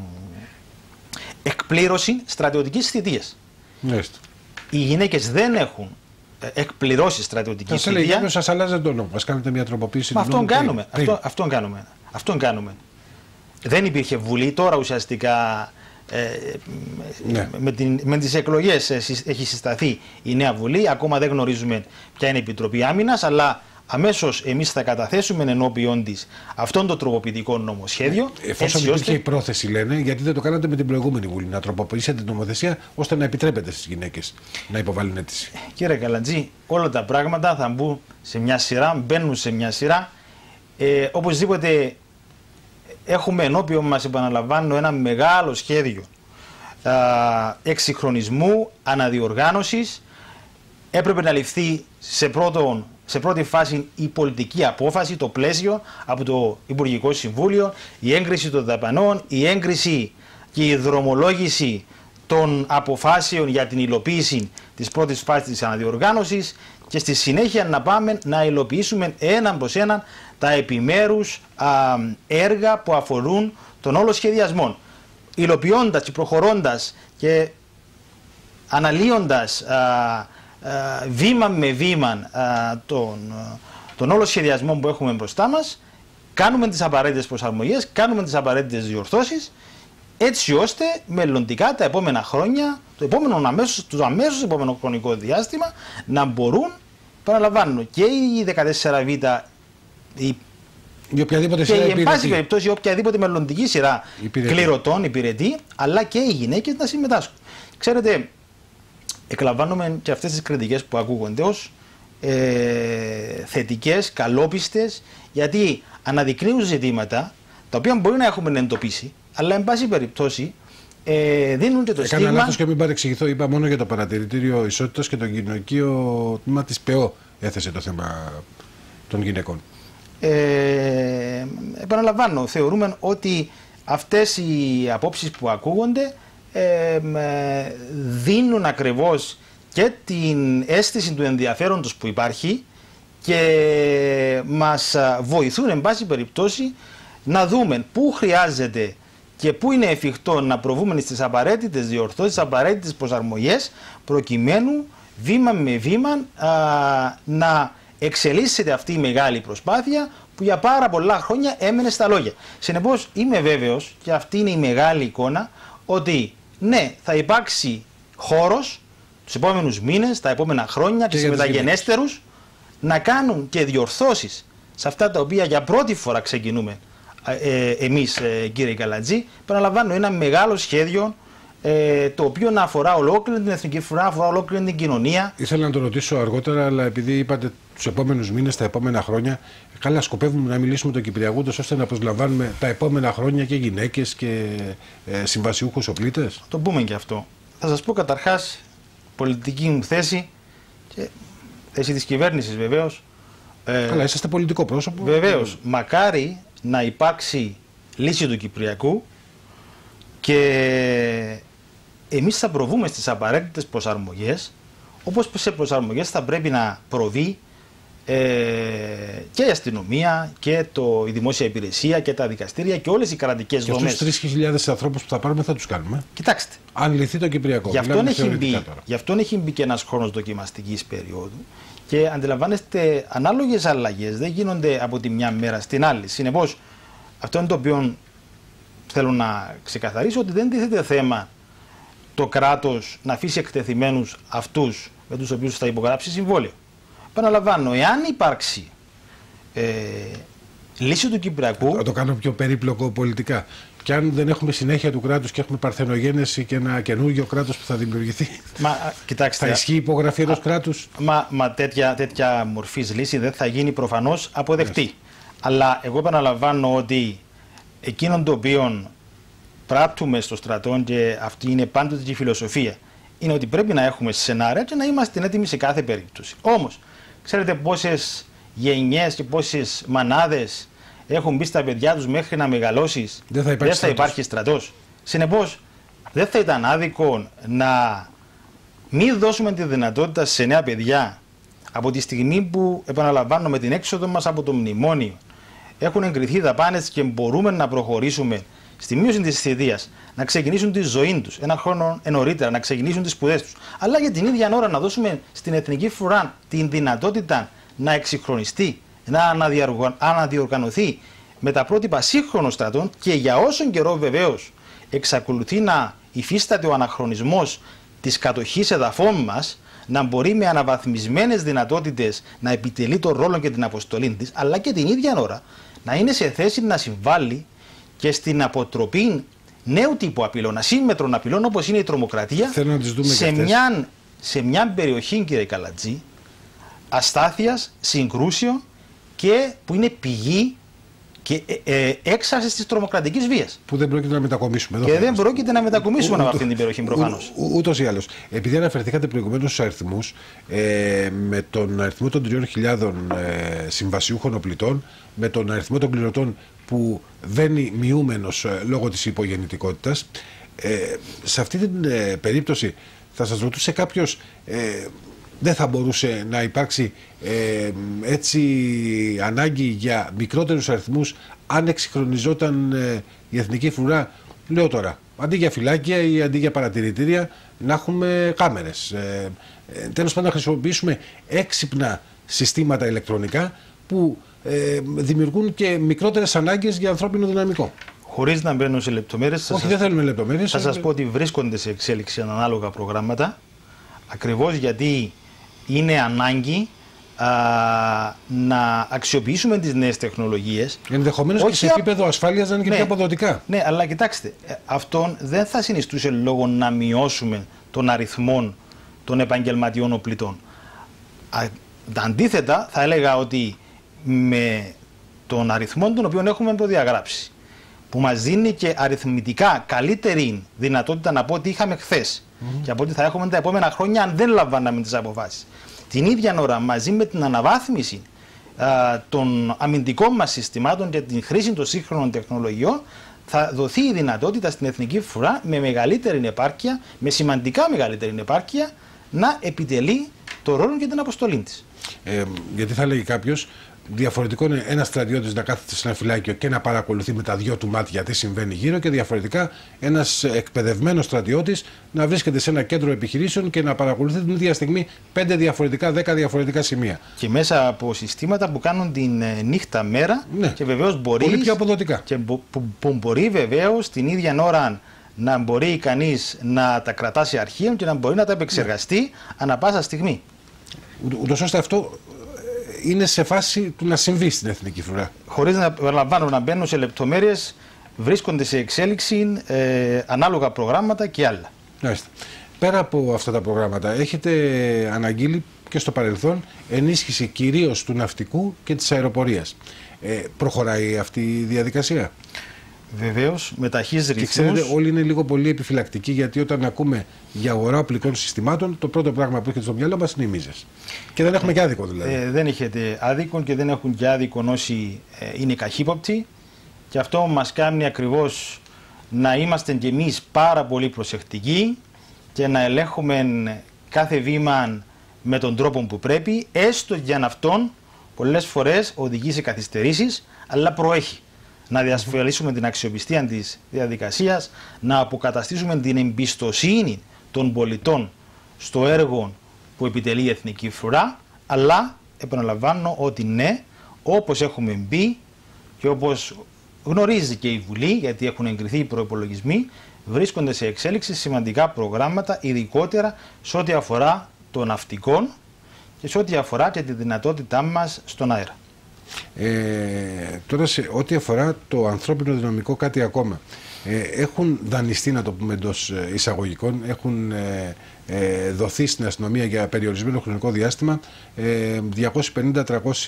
εκπλήρωση στρατιωτικής θητείας. Μάλιστα. Οι γυναίκες δεν έχουν εκπληρώσει στρατιωτική θητεία. Σας λέει, σας αλλάζετε τον νόμο, μας κάνετε μια τροποποίηση. Αυτόν κάνουμε. Αυτό, αυτόν κάνουμε. Αυτόν κάνουμε. Δεν υπήρχε βουλή, τώρα ουσιαστικά ε, ναι. με, την, με τις εκλογές έχει συσταθεί η νέα βουλή. Ακόμα δεν γνωρίζουμε ποια είναι η Επιτροπή Άμυνας, αλλά αμέσως εμείς θα καταθέσουμε ενώπιον της αυτόν το τροποποιητικό νομοσχέδιο. Ε, εφόσον υπήρχε ώστε... η πρόθεση, λένε, γιατί δεν το κάνατε με την προηγούμενη βουλή, να τροποποιήσετε την νομοθεσία ώστε να επιτρέπετε στις γυναίκες να υποβάλουν αίτηση. Κύριε Καλατζή, όλα τα πράγματα θα μπουν σε μια σειρά, μπαίνουν σε μια σειρά. Ε, οπωσδήποτε έχουμε ενώπιον μας, επαναλαμβάνω, ένα μεγάλο σχέδιο α, εξυγχρονισμού, αναδιοργάνωσης. Έπρεπε να ληφθεί σε, πρώτον, σε πρώτη φάση η πολιτική απόφαση, το πλαίσιο από το Υπουργικό Συμβούλιο, η έγκριση των δαπανών, η έγκριση και η δρομολόγηση των αποφάσεων για την υλοποίηση της πρώτης φάσης της αναδιοργάνωσης και στη συνέχεια να πάμε να υλοποιήσουμε έναν προς έναν τα επιμέρους α, έργα που αφορούν τον όλο σχεδιασμό. Υλοποιώντας και προχωρώντας και αναλύοντας α, α, βήμα με βήμα α, τον, τον όλο σχεδιασμό που έχουμε μπροστά μας, κάνουμε τις απαραίτητες προσαρμογές, κάνουμε τις απαραίτητες διορθώσεις, έτσι ώστε μελλοντικά τα επόμενα χρόνια, το επόμενο αμέσως, το αμέσως επόμενο χρονικό διάστημα, να μπορούν, παραλαμβάνω, και η δεκατέσσερα β, η, η οποιαδήποτε και σειρά η εν πάση περιπτώσει οποιαδήποτε μελλοντική σειρά υπηρετή. κληρωτών υπηρετεί, αλλά και οι γυναίκες να συμμετάσχουν. Ξέρετε, εκλαμβάνουμε και αυτές τις κριτικές που ακούγονται ως ε, θετικές, καλόπιστες, γιατί αναδεικνύουν ζητήματα τα οποία μπορεί να έχουμε εντοπίσει, αλλά εν πάση περιπτώσει ε, δίνουν και το στίγμα. Έκανα λάθος και μην παρεξηγηθώ, είπα μόνο για το Παρατηρητήριο Ισότητας και το γυναικείο τμήμα της ΠΕΟ έθεσε το θέμα των γυναικών. Ε, επαναλαμβάνω, θεωρούμε ότι αυτές οι απόψεις που ακούγονται ε, δίνουν ακριβώς και την αίσθηση του ενδιαφέροντος που υπάρχει και μας βοηθούν εν πάση περιπτώσει να δούμε πού χρειάζεται και πού είναι εφικτό να προβούμε στις απαραίτητες διορθώσεις, στις απαραίτητες προσαρμογές, προκειμένου βήμα με βήμα α, να εξελίσσεται αυτή η μεγάλη προσπάθεια που για πάρα πολλά χρόνια έμενε στα λόγια. Συνεπώς είμαι βέβαιος, και αυτή είναι η μεγάλη εικόνα, ότι ναι, θα υπάρξει χώρος τους επόμενους μήνες, τα επόμενα χρόνια και, και σε μεταγενέστερους να κάνουν και διορθώσεις σε αυτά τα οποία για πρώτη φορά ξεκινούμε ε, εμείς ε, κύριε Καλατζή. Παραλαμβάνω ένα μεγάλο σχέδιο ε, το οποίο να αφορά ολόκληρη την εθνική φρουρά, αφορά ολόκληρη την κοινωνία. Ήθελα να το ρωτήσω αργότερα, αλλά επειδή είπατε τους επόμενους μήνες, τα επόμενα χρόνια, καλά σκοπεύουμε να μιλήσουμε τον Κυπριακό ώστε να προσλαμβάνουμε τα επόμενα χρόνια και γυναίκες και ε, συμβασιούχους οπλίτες. Το πούμε και αυτό. Θα σας πω καταρχάς πολιτική μου θέση και θέση της κυβέρνησης βεβαίως. Καλά, είσαστε πολιτικό πρόσωπο. Βεβαίως. Μακάρι να υπάρξει λύση του Κυπριακού και εμείς θα προβούμε στις απαραίτητες προσαρμογές, όπως σε προσαρμογές θα πρέπει να προβεί ε, και η αστυνομία και το, η δημόσια υπηρεσία και τα δικαστήρια και όλες οι κρατικές δομές. Και αυτούς τους τρεις χιλιάδες ανθρώπους που θα πάρουμε θα τους κάνουμε. Κοιτάξτε. Αν λυθεί το Κυπριακό. Γι' αυτόν έχει, μπει, γι αυτόν έχει μπει και ένας χρόνος δοκιμαστικής περίοδου και αντιλαμβάνεστε ανάλογες αλλαγές δεν γίνονται από τη μια μέρα στην άλλη. Συνεπώς αυτό είναι το οποίο θέλω να ξεκαθαρίσω, ότι δεν τίθεται θέμα το κράτος να αφήσει εκτεθειμένους αυτούς με τους οποίους θα υπογράψει συμβόλαιο. Επαναλαμβάνω, εάν υπάρξει ε, λύση του Κυπριακού. Θα το κάνω πιο περίπλοκο πολιτικά. Και αν δεν έχουμε συνέχεια του κράτους και έχουμε παρθενογένεση και ένα καινούργιο κράτος που θα δημιουργηθεί, μα, κοιτάξτε, θα ισχύει η υπογραφή ενός κράτους. Μα, μα τέτοια, τέτοια μορφής λύση δεν θα γίνει προφανώς αποδεκτή. Yes. Αλλά εγώ επαναλαμβάνω ότι εκείνον το οποίο πράττουμε στο στρατό, και αυτή είναι πάντοτε η φιλοσοφία, είναι ότι πρέπει να έχουμε σενάρια και να είμαστε έτοιμοι σε κάθε περίπτωση. Όμως, ξέρετε πόσες γενιές και πόσες μανάδες έχουν μπει στα παιδιά τους μέχρι να μεγαλώσεις, δεν θα υπάρχει, δεν θα υπάρχει στρατός. Συνεπώς, δεν θα ήταν άδικο να μην δώσουμε τη δυνατότητα σε νέα παιδιά από τη στιγμή που, επαναλαμβάνω, με την έξοδο μας από το μνημόνιο έχουν εγκριθεί δαπάνες και μπορούμε να προχωρήσουμε στη μείωση της θητείας, να ξεκινήσουν τη ζωή τους ένα χρόνο νωρίτερα, να ξεκινήσουν τις σπουδές τους, αλλά για την ίδια ώρα να δώσουμε στην εθνική φρουρά την δυνατότητα να εξυγχρονιστεί, να αναδιοργανωθεί με τα πρότυπα σύγχρονων στρατών, και για όσον καιρό βεβαίως εξακολουθεί να υφίσταται ο αναχρονισμός της κατοχής εδαφών μας, να μπορεί με αναβαθμισμένες δυνατότητες να επιτελεί τον ρόλο και την αποστολή της, αλλά και την ίδια ώρα να είναι σε θέση να συμβάλλει και στην αποτροπή νέου τύπου απειλών, ασύμμετρων απειλών όπως είναι η τρομοκρατία, σε μια, σε μια περιοχή, κύριε Καλατζή, αστάθειας, συγκρούσεων και που είναι πηγή και ε, ε, έξαρσης της τρομοκρατικής βίας. Που δεν πρόκειται να μετακομίσουμε. Εδώ και δεν πρόκειται να μετακομίσουμε από αυτήν την περιοχή προφανώς. Ούτως ή άλλως. Επειδή αναφερθήκατε προηγουμένως στους αριθμούς, ε, με τον αριθμό των τριών χιλιάδων ε, συμβασιούχων οπλιτών, με τον αριθμό των κληρωτών που βαίνει μειούμενος ε, λόγω της υπογεννητικότητας, ε, σε αυτή την ε, περίπτωση θα σας ρωτούσε κάποιος, ε, δεν θα μπορούσε να υπάρξει ε, έτσι ανάγκη για μικρότερους αριθμούς αν εξυγχρονιζόταν ε, η εθνική φρουρά, λέω τώρα, αντί για φυλάκια ή αντί για παρατηρητήρια να έχουμε κάμερες. Ε, ε, τέλος πάντων να χρησιμοποιήσουμε έξυπνα συστήματα ηλεκτρονικά που ε, δημιουργούν και μικρότερες ανάγκες για ανθρώπινο δυναμικό. Χωρίς να μπαίνω σε λεπτομέρειες, όχι, δεν σας, θέλουμε λεπτομέρειες. Θα σας πω ότι βρίσκονται σε εξέλιξη ανάλογα προγράμματα, ακριβώς γιατί είναι ανάγκη α, να αξιοποιήσουμε τις νέες τεχνολογίες. Ενδεχομένως και σε επίπεδο ασφάλειας να είναι και ναι, πιο αποδοτικά. Ναι, αλλά κοιτάξτε, αυτόν δεν θα συνιστούσε λόγο να μειώσουμε τον αριθμό των επαγγελματιών οπλιτών. Α, αντίθετα, θα έλεγα ότι με τον αριθμό τον οποίο έχουμε προδιαγράψει, που μας δίνει και αριθμητικά καλύτερη δυνατότητα να πω ότι είχαμε χθες mm-hmm. και από ότι θα έχουμε τα επόμενα χρόνια αν δεν λαμβάναμε τις αποφάσεις. Την ίδια ώρα, μαζί με την αναβάθμιση α, των αμυντικών μας συστημάτων και την χρήση των σύγχρονων τεχνολογιών, θα δοθεί η δυνατότητα στην εθνική φρουρά με μεγαλύτερη επάρκεια, με σημαντικά μεγαλύτερη επάρκεια, να επιτελεί το ρόλο και την αποστολή της. Ε, γιατί θα λέγει κάποιος, διαφορετικό είναι ένας στρατιώτης να κάθεται σε ένα φυλάκιο και να παρακολουθεί με τα δυο του μάτια τι συμβαίνει γύρω, και διαφορετικά ένας εκπαιδευμένος στρατιώτης να βρίσκεται σε ένα κέντρο επιχειρήσεων και να παρακολουθεί την ίδια στιγμή πέντε διαφορετικά, δέκα διαφορετικά σημεία. Και μέσα από συστήματα που κάνουν την νύχτα μέρα, ναι, και βεβαίως μπορεί. Πολύ πιο αποδοτικά. Και που, που, που μπορεί βεβαίως την ίδια ώρα να μπορεί κανείς να τα κρατά σε αρχείο και να μπορεί να τα επεξεργαστεί, ναι, ανά πάσα στιγμή. Ούτως ώστε αυτό είναι σε φάση του να συμβεί στην εθνική φρουρά. Χωρίς να παραλαμβάνω να μπαίνω σε λεπτομέρειες, βρίσκονται σε εξέλιξη ε, ανάλογα προγράμματα και άλλα. Άστε. Πέρα από αυτά τα προγράμματα, έχετε αναγγείλει και στο παρελθόν ενίσχυση κυρίως του ναυτικού και της αεροπορίας. Ε, προχωράει αυτή η διαδικασία? Βεβαίως, με ταχύς ρυθμούς. Και ξέρετε, όλοι είναι λίγο πολύ επιφυλακτικοί, γιατί όταν ακούμε για αγορά οπλικών συστημάτων, το πρώτο πράγμα που έχετε στο μυαλό μας είναι οι μίζες. Και δεν έχουμε και άδικο δηλαδή. Ε, δεν έχετε άδικο και δεν έχουν και άδικο όσοι ε, είναι καχύποπτοι. Και αυτό μας κάνει ακριβώς να είμαστε κι εμείς πάρα πολύ προσεκτικοί και να ελέγχουμε κάθε βήμα με τον τρόπο που πρέπει, έστω για να αυτόν πολλές φορές οδηγεί σε καθυστερήσεις, αλλά προέχει. Να διασφαλίσουμε την αξιοπιστία της διαδικασίας, να αποκαταστήσουμε την εμπιστοσύνη των πολιτών στο έργο που επιτελεί η Εθνική Φρουρά, αλλά επαναλαμβάνω ότι ναι, όπως έχουμε μπει και όπως γνωρίζει και η Βουλή, γιατί έχουν εγκριθεί οι προϋπολογισμοί, βρίσκονται σε εξέλιξη σημαντικά προγράμματα, ειδικότερα σε ό,τι αφορά το ναυτικό και σε ό,τι αφορά και τη δυνατότητά μας στον αέρα. Ε, τώρα, σε ό,τι αφορά το ανθρώπινο δυναμικό, κάτι ακόμα. Ε, έχουν δανειστεί, να το πούμε εντός εισαγωγικών, έχουν ε, ε, δοθεί στην αστυνομία για περιορισμένο χρονικό διάστημα ε, διακόσια πενήντα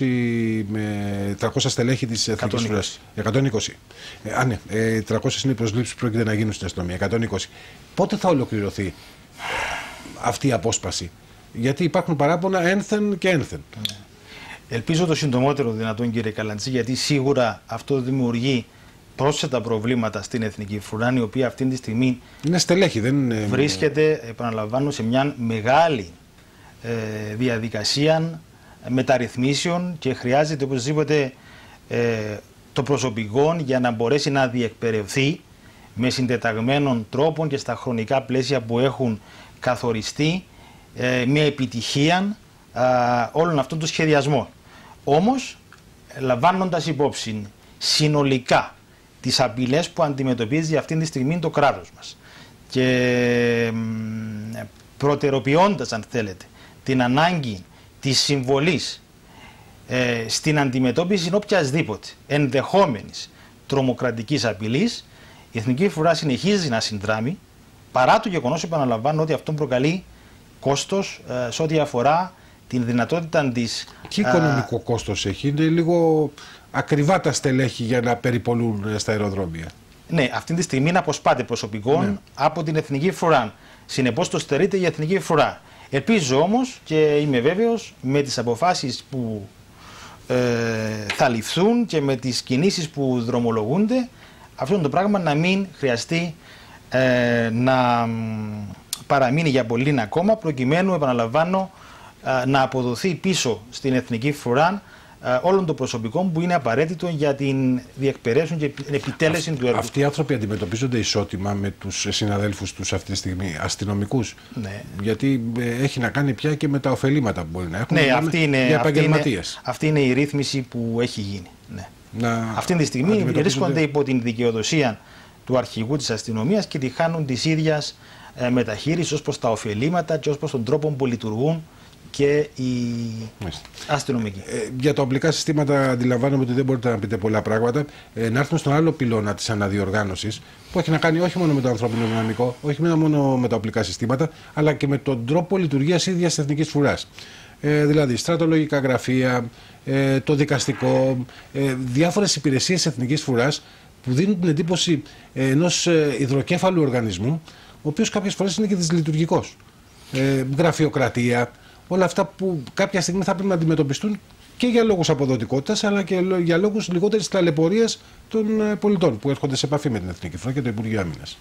με τριακόσια στελέχη της Εθνικής Φρουράς. εκατόν είκοσι. Ε, α, ναι, ε, τριακόσιες είναι οι προσλήψεις που πρόκειται να γίνουν στην αστυνομία. εκατόν είκοσι. Πότε θα ολοκληρωθεί αυτή η απόσπαση? Γιατί υπάρχουν παράπονα ένθεν και ένθεν. Mm. Ελπίζω το συντομότερο δυνατόν, κύριε Καλαντζή, γιατί σίγουρα αυτό δημιουργεί πρόσθετα προβλήματα στην Εθνική Φρουρά, η οποία αυτή τη στιγμή είναι στελέχη, δεν είναι... βρίσκεται, επαναλαμβάνω, σε μια μεγάλη ε, διαδικασία μεταρρυθμίσεων και χρειάζεται οπωσδήποτε ε, το προσωπικό για να μπορέσει να διεκπερευθεί με συντεταγμένων τρόπων και στα χρονικά πλαίσια που έχουν καθοριστεί ε, με επιτυχία ε, όλων αυτών των σχεδιασμών. Όμως, λαμβάνοντας υπόψη συνολικά τις απειλές που αντιμετωπίζει αυτή τη στιγμή το κράτος μας και προτεροποιώντας, αν θέλετε, την ανάγκη της συμβολής ε, στην αντιμετώπιση οποιασδήποτε ενδεχόμενης τρομοκρατικής απειλής, η Εθνική Φρουρά συνεχίζει να συνδράμει, παρά το γεγονός, επαναλαμβάνω, ότι αυτό προκαλεί κόστος ε, σε ό,τι αφορά την δυνατότητα της... Τι οικονομικό α... κόστος έχει? Είναι λίγο ακριβά τα στελέχη για να περιπολούν στα αεροδρόμια. Ναι, αυτή τη στιγμή είναι αποσπάται προσωπικών, ναι, από την Εθνική Φρουρά. Συνεπώς το στερείται η Εθνική Φρουρά. Ελπίζω όμως, και είμαι βέβαιος, με τις αποφάσεις που ε, θα ληφθούν και με τις κινήσεις που δρομολογούνται, αυτό το πράγμα να μην χρειαστεί ε, να παραμείνει για πολύ ακόμα, προκειμένου, επαναλαμβάνω, να αποδοθεί πίσω στην Εθνική Φρουρά όλων των προσωπικών που είναι απαραίτητο για την διεκπαιρέωση και την επιτέλεση Αυτ, του έργου. Αυτοί οι άνθρωποι αντιμετωπίζονται ισότιμα με τους συναδέλφους τους αυτή τη στιγμή, αστυνομικούς? Ναι. Γιατί ε, έχει να κάνει πια και με τα ωφελήματα που μπορεί να έχουν, ναι, αυτή είναι, για επαγγελματίες. Αυτή, αυτή είναι η ρύθμιση που έχει γίνει. Ναι. Να αυτή τη στιγμή βρίσκονται υπό την δικαιοδοσία του αρχηγού της αστυνομίας και τη χάνουν της ίδιας ε, μεταχείρισης ως προς τα ωφελήματα και ως προς τον τρόπο που λειτουργούν και η αστυνομική. Ε, για τα οπλικά συστήματα αντιλαμβάνομαι ότι δεν μπορείτε να πείτε πολλά πράγματα. Ε, να έρθουμε στον άλλο πυλώνα της αναδιοργάνωσης, που έχει να κάνει όχι μόνο με το ανθρώπινο δυναμικό, όχι μόνο με τα οπλικά συστήματα, αλλά και με τον τρόπο λειτουργίας ίδιας της Εθνικής Φρουράς. Ε, δηλαδή στρατολογικά γραφεία, ε, το δικαστικό, ε, διάφορες υπηρεσίες της Εθνικής Φρουράς που δίνουν την εντύπωση ε, ενός ε, υδροκέφαλου οργανισμού, ο οποίος κάποιες φορές είναι και δυσλειτουργικός. Ε, γραφειοκρατία, όλα αυτά που κάποια στιγμή θα πρέπει να αντιμετωπιστούν και για λόγους αποδοτικότητας, αλλά και για λόγους λιγότερης ταλαιπωρίας των πολιτών που έρχονται σε επαφή με την Εθνική Φρουρά και το Υπουργείο Άμυνας.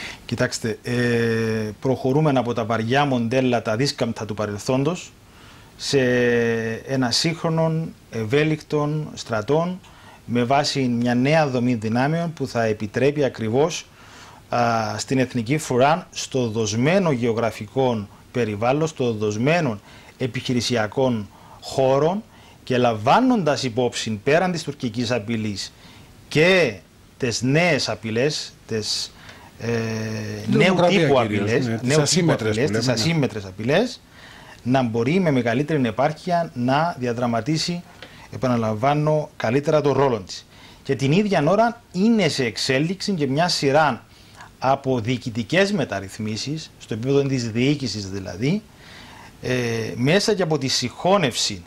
Κοιτάξτε, ε, προχωρούμε από τα βαριά μοντέλα, τα δίσκαμπτα του παρελθόντος, σε ένα σύγχρονο, ευέλικτο στρατό με βάση μια νέα δομή δυνάμεων που θα επιτρέπει ακριβώς α, στην εθνική φρουρά στο δοσμένο γεωγραφικό περιβάλλον, στο δοσμένο επιχειρησιακών χώρων και λαμβάνοντας υπόψη πέραν της τουρκικής απειλής και τις νέες απειλές, τις ε, νέου τύπου απειλές, ναι, νέου τις τύπου ασύμμετρες, απειλές, λέμε, τις ναι. ασύμμετρες απειλές, να μπορεί με μεγαλύτερη επάρκεια να διαδραματίσει, επαναλαμβάνω, καλύτερα τον ρόλο της. Και την ίδια ώρα είναι σε εξέλιξη και μια σειρά από διοικητικές μεταρρυθμίσεις, στο επίπεδο της διοίκησης δηλαδή, ε, μέσα και από τη συγχώνευση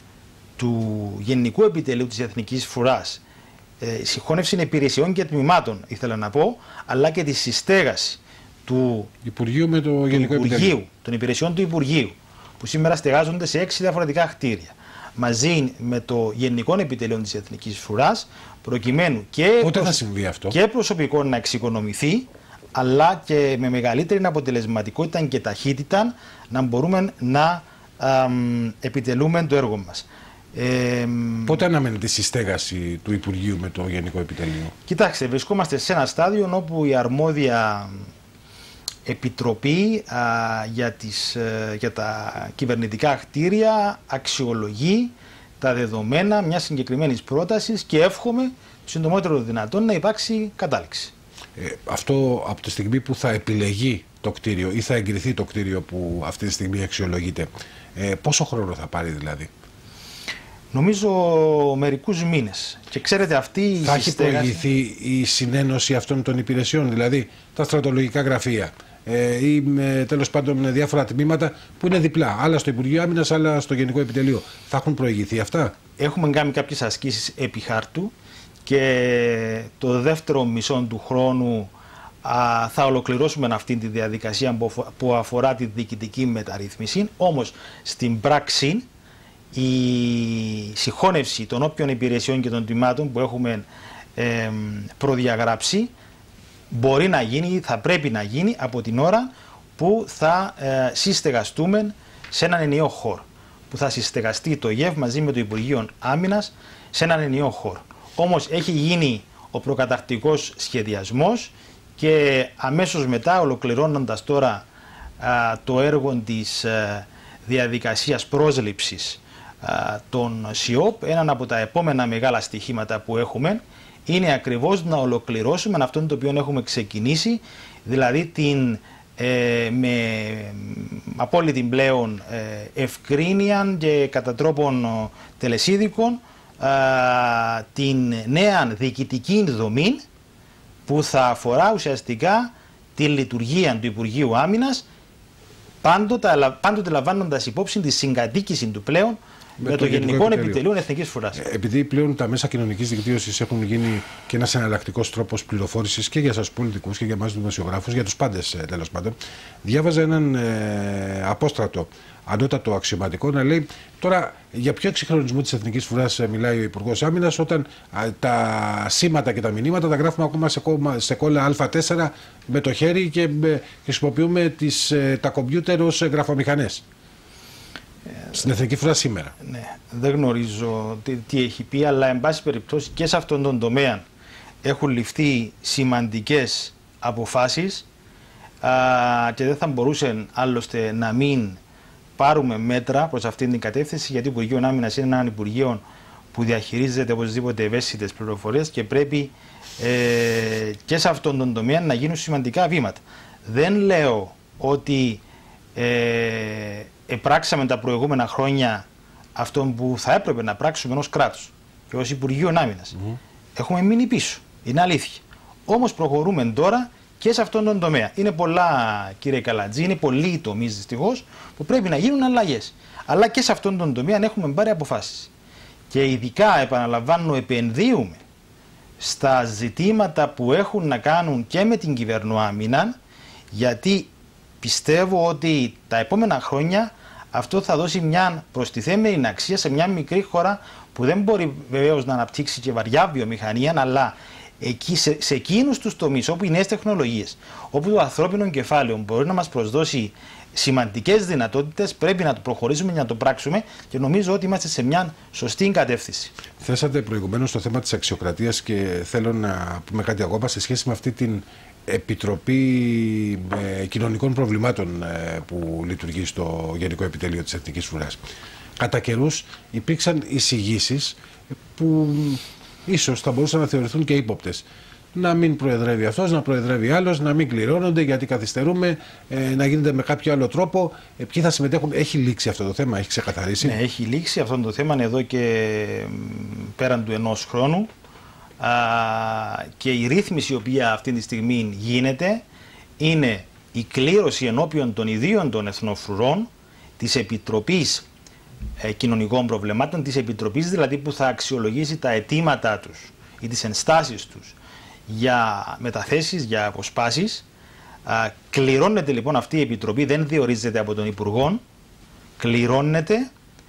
του Γενικού Επιτελείου της Εθνικής Φρουράς, ε, συγχώνευση υπηρεσιών και τμήματων, ήθελα να πω, αλλά και τη συστέγαση του Υπουργείου με το Γενικό Υπουργείου, Επιτελείο. των υπηρεσιών του Υπουργείου, που σήμερα στεγάζονται σε έξι διαφορετικά κτίρια, μαζί με το Γενικό Επιτελείο της Εθνικής Φρουράς, προκειμένου και, Πότε προσ... θα συμβεί αυτό? και προσωπικό να εξοικονομηθεί, αλλά και με μεγαλύτερη αποτελεσματικότητα και ταχύτητα να μπορούμε να α, επιτελούμε το έργο μας. Ε, Πότε αναμένεται η συστέγαση του Υπουργείου με το Γενικό Επιτελείο? Κοιτάξτε, βρισκόμαστε σε ένα στάδιο όπου η αρμόδια επιτροπή α, για, τις, ε, για τα κυβερνητικά κτίρια αξιολογεί τα δεδομένα μιας συγκεκριμένης πρότασης και εύχομαι το συντομότερο δυνατόν να υπάρξει κατάληξη. Ε, αυτό από τη στιγμή που θα επιλεγεί το κτίριο ή θα εγκριθεί το κτίριο που αυτή τη στιγμή αξιολογείται, ε, πόσο χρόνο θα πάρει δηλαδή? Νομίζω μερικούς μήνες. Και ξέρετε, αυτή η Θα έχει συστέγαση... προηγηθεί η συνένωση αυτών των υπηρεσιών, δηλαδή τα στρατολογικά γραφεία ε, ή με, τέλος πάντων διάφορα τμήματα που είναι διπλά, άλλα στο Υπουργείο Άμυνας, άλλα στο Γενικό Επιτελείο. Θα έχουν προηγηθεί αυτά? Έχουμε κάνει κάποιες ασκήσεις επί χάρτου και το δεύτερο μισό του χρόνου α, θα ολοκληρώσουμε αυτή τη διαδικασία που αφορά τη διοικητική μεταρρύθμιση. Όμως στην πράξη η συγχώνευση των όποιων υπηρεσιών και των τμήματων που έχουμε ε, προδιαγράψει μπορεί να γίνει, θα πρέπει να γίνει από την ώρα που θα ε, συστεγαστούμε σε έναν ενιαίο χώρο. Που θα συστεγαστεί το ΙΕΒ μαζί με το Υπουργείο Άμυνας σε έναν ενιαίο χώρο. Όμως έχει γίνει ο προκαταρκτικός σχεδιασμός και αμέσως μετά, ολοκληρώνοντας τώρα α, το έργο της α, διαδικασίας πρόσληψης α, των ΣΙΟΠ, έναν από τα επόμενα μεγάλα στοιχήματα που έχουμε είναι ακριβώς να ολοκληρώσουμε αυτό το οποίο έχουμε ξεκινήσει, δηλαδή την ε, με απόλυτη πλέον ε, ευκρίνεια και κατά τρόπον τελεσίδικων Uh, την νέα διοικητική δομή που θα αφορά ουσιαστικά τη λειτουργία του Υπουργείου Άμυνας, πάντοτε, πάντοτε λαμβάνοντας υπόψη τη συγκατοίκηση του πλέον με, με το, το Γενικό Επιτελείο Εθνικής Φρουράς. Επειδή πλέον τα μέσα κοινωνικής δικτύωσης έχουν γίνει και ένας εναλλακτικός τρόπος πληροφόρησης και για εσάς πολιτικούς και για εμάς δημοσιογράφους, για τους πάντες τέλος πάντων, διάβαζα έναν ε, απόστρατο ανώτατο αξιωματικό να λέει τώρα για ποιο εξυγχρονισμό της Εθνικής Φρουράς μιλάει ο Υπουργός Άμυνας όταν α, τα σήματα και τα μηνύματα τα γράφουμε ακόμα σε, κόμμα, σε κόλλα Α τέσσερα με το χέρι και ε, χρησιμοποιούμε τις, ε, τα κομπιούτερ ως γραφομηχανές. Ε, Στην Εθνική Φρουρά σήμερα. Ναι, δεν γνωρίζω τι, τι έχει πει, αλλά εν πάση περιπτώσει και σε αυτόν τον τομέα έχουν ληφθεί σημαντικές αποφάσεις α, και δεν θα μπορούσε άλλωστε να μην πάρουμε μέτρα προς αυτήν την κατεύθυνση, γιατί το Υπουργείο Άμυνας είναι ένα Υπουργείο που διαχειρίζεται οπωσδήποτε ευαίσθητες πληροφορίες και πρέπει ε, και σε αυτόν τον τομέα να γίνουν σημαντικά βήματα. Δεν λέω ότι ε, επράξαμε τα προηγούμενα χρόνια αυτό που θα έπρεπε να πράξουμε ως κράτος και ως Υπουργείο Άμυνας. Mm-hmm. Έχουμε μείνει πίσω. Είναι αλήθεια. Όμως προχωρούμε τώρα και σε αυτόν τον τομέα. Είναι πολλά, κύριε Καλατζή, είναι πολλοί οι τομείς δυστυχώς που πρέπει να γίνουν αλλαγές. Αλλά και σε αυτόν τον τομέα έχουμε πάρει αποφάσεις. Και ειδικά, επαναλαμβάνω, επενδύουμε στα ζητήματα που έχουν να κάνουν και με την κυβερνοάμυνα, γιατί πιστεύω ότι τα επόμενα χρόνια αυτό θα δώσει μια προστιθέμενη αξία σε μια μικρή χώρα που δεν μπορεί βεβαίως να αναπτύξει και βαριά βιομηχανία, αλλά εκεί, σε, σε εκείνους τους τομείς όπου οι νέες τεχνολογίες, όπου το ανθρώπινο κεφάλαιο μπορεί να μας προσδώσει σημαντικές δυνατότητες, πρέπει να το προχωρήσουμε και να το πράξουμε και νομίζω ότι είμαστε σε μια σωστή κατεύθυνση. Θέσατε προηγουμένως το θέμα της αξιοκρατίας και θέλω να πούμε κάτι ακόμα σε σχέση με αυτή την Επιτροπή ε, Κοινωνικών Προβλημάτων ε, που λειτουργεί στο Γενικό Επιτελείο της Εθνικής Φρουράς. Κατά καιρούς υπήρξαν εισηγήσεις που ίσως θα μπορούσαν να θεωρηθούν και ύποπτες. Να μην προεδρεύει αυτός, να προεδρεύει άλλος, να μην κληρώνονται γιατί καθυστερούμε, ε, να γίνεται με κάποιο άλλο τρόπο. Ε, ποιοι θα συμμετέχουν, έχει λήξει αυτό το θέμα, έχει ξεκαθαρίσει? Ναι, έχει λήξει αυτό το θέμα εδώ και πέραν του ενός χρόνου. Α, και η ρύθμιση η οποία αυτή τη στιγμή γίνεται είναι η κλήρωση ενώπιον των ιδίων των εθνοφρουρών της Επιτροπής ε, Κοινωνικών Προβλημάτων, της Επιτροπής δηλαδή που θα αξιολογήσει τα αιτήματά τους ή τις ενστάσεις τους για μεταθέσεις, για αποσπάσεις. Α, κληρώνεται λοιπόν αυτή η Επιτροπή, δεν διορίζεται από τον Υπουργό, κληρώνεται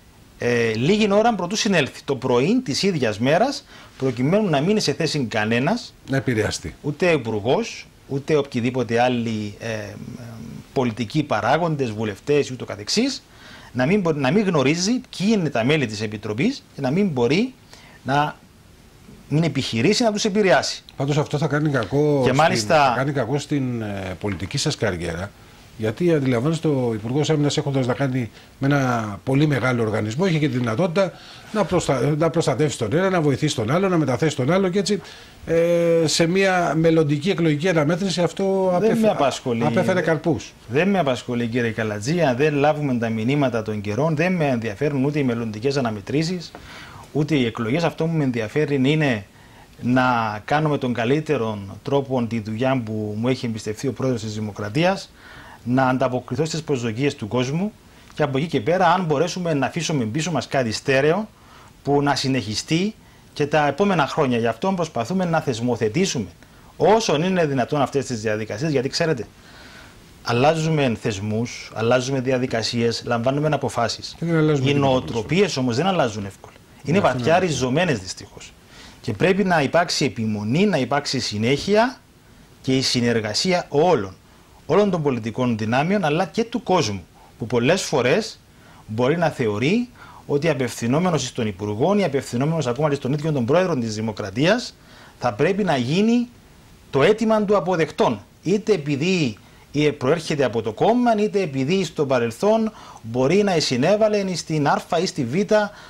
ε, λίγη ώρα πρωτού συνέλθει, το πρωί της ίδιας μέρας, προκειμένου να μην είναι σε θέση κανένας να επηρεαστεί. Ούτε υπουργός, ούτε οποιοδήποτε άλλοι ε, ε, πολιτικοί παράγοντες, βουλευτές ή ούτω καθεξής, να μην, να μην γνωρίζει ποιοι είναι τα μέλη της Επιτροπής και να μην μπορεί να μην επιχειρήσει να τους επηρεάσει. Πάντως αυτό θα κάνει κακό, και στην, μάλιστα... θα κάνει κακό στην ε, πολιτική σας καριέρα, γιατί αντιλαμβάνεστε ο Υπουργός Άμυνας, έχοντας να κάνει με ένα πολύ μεγάλο οργανισμό, έχει και τη δυνατότητα να, προστα... να προστατεύσει τον ένα, να βοηθήσει τον άλλο, να μεταθέσει τον άλλο και έτσι ε, σε μια μελλοντική εκλογική αναμέτρηση αυτό απέφε... απασχολεί... απέφερε καρπούς. Δεν με απασχολεί, κύριε Καλατζή, αν δεν λάβουμε τα μηνύματα των καιρών, δεν με ενδιαφέρουν ούτε οι μελλοντικές αναμετρήσεις, ούτε οι εκλογές. Αυτό που με ενδιαφέρει είναι να κάνουμε τον καλύτερο τρόπο τη δουλειά που μου έχει εμπιστευτεί ο πρόεδρος της Δημοκρατίας, να ανταποκριθώ στις προσδοκίες του κόσμου και από εκεί και πέρα αν μπορέσουμε να αφήσουμε πίσω μας κάτι στέρεο που να συνεχιστεί και τα επόμενα χρόνια. Γι' αυτό προσπαθούμε να θεσμοθετήσουμε όσο είναι δυνατόν αυτές τις διαδικασίες, γιατί ξέρετε, αλλάζουμε θεσμούς, αλλάζουμε διαδικασίες, λαμβάνουμε αποφάσεις. Οι νοοτροπίες όμως δεν αλλάζουν εύκολα. Είναι βαθιά ριζωμένες δυστυχώς. Και πρέπει να υπάρξει επιμονή, να υπάρξει συνέχεια και η συνεργασία όλων. όλων των πολιτικών δυνάμεων αλλά και του κόσμου, που πολλές φορές μπορεί να θεωρεί ότι απευθυνόμενος στον Υπουργό ή απευθυνόμενος ακόμα και στον ίδιο τον Πρόεδρο της Δημοκρατίας θα πρέπει να γίνει το αίτημα του αποδεκτών, είτε επειδή προέρχεται από το κόμμα, είτε επειδή στο παρελθόν μπορεί να συνέβαλε στην Α ή στη Β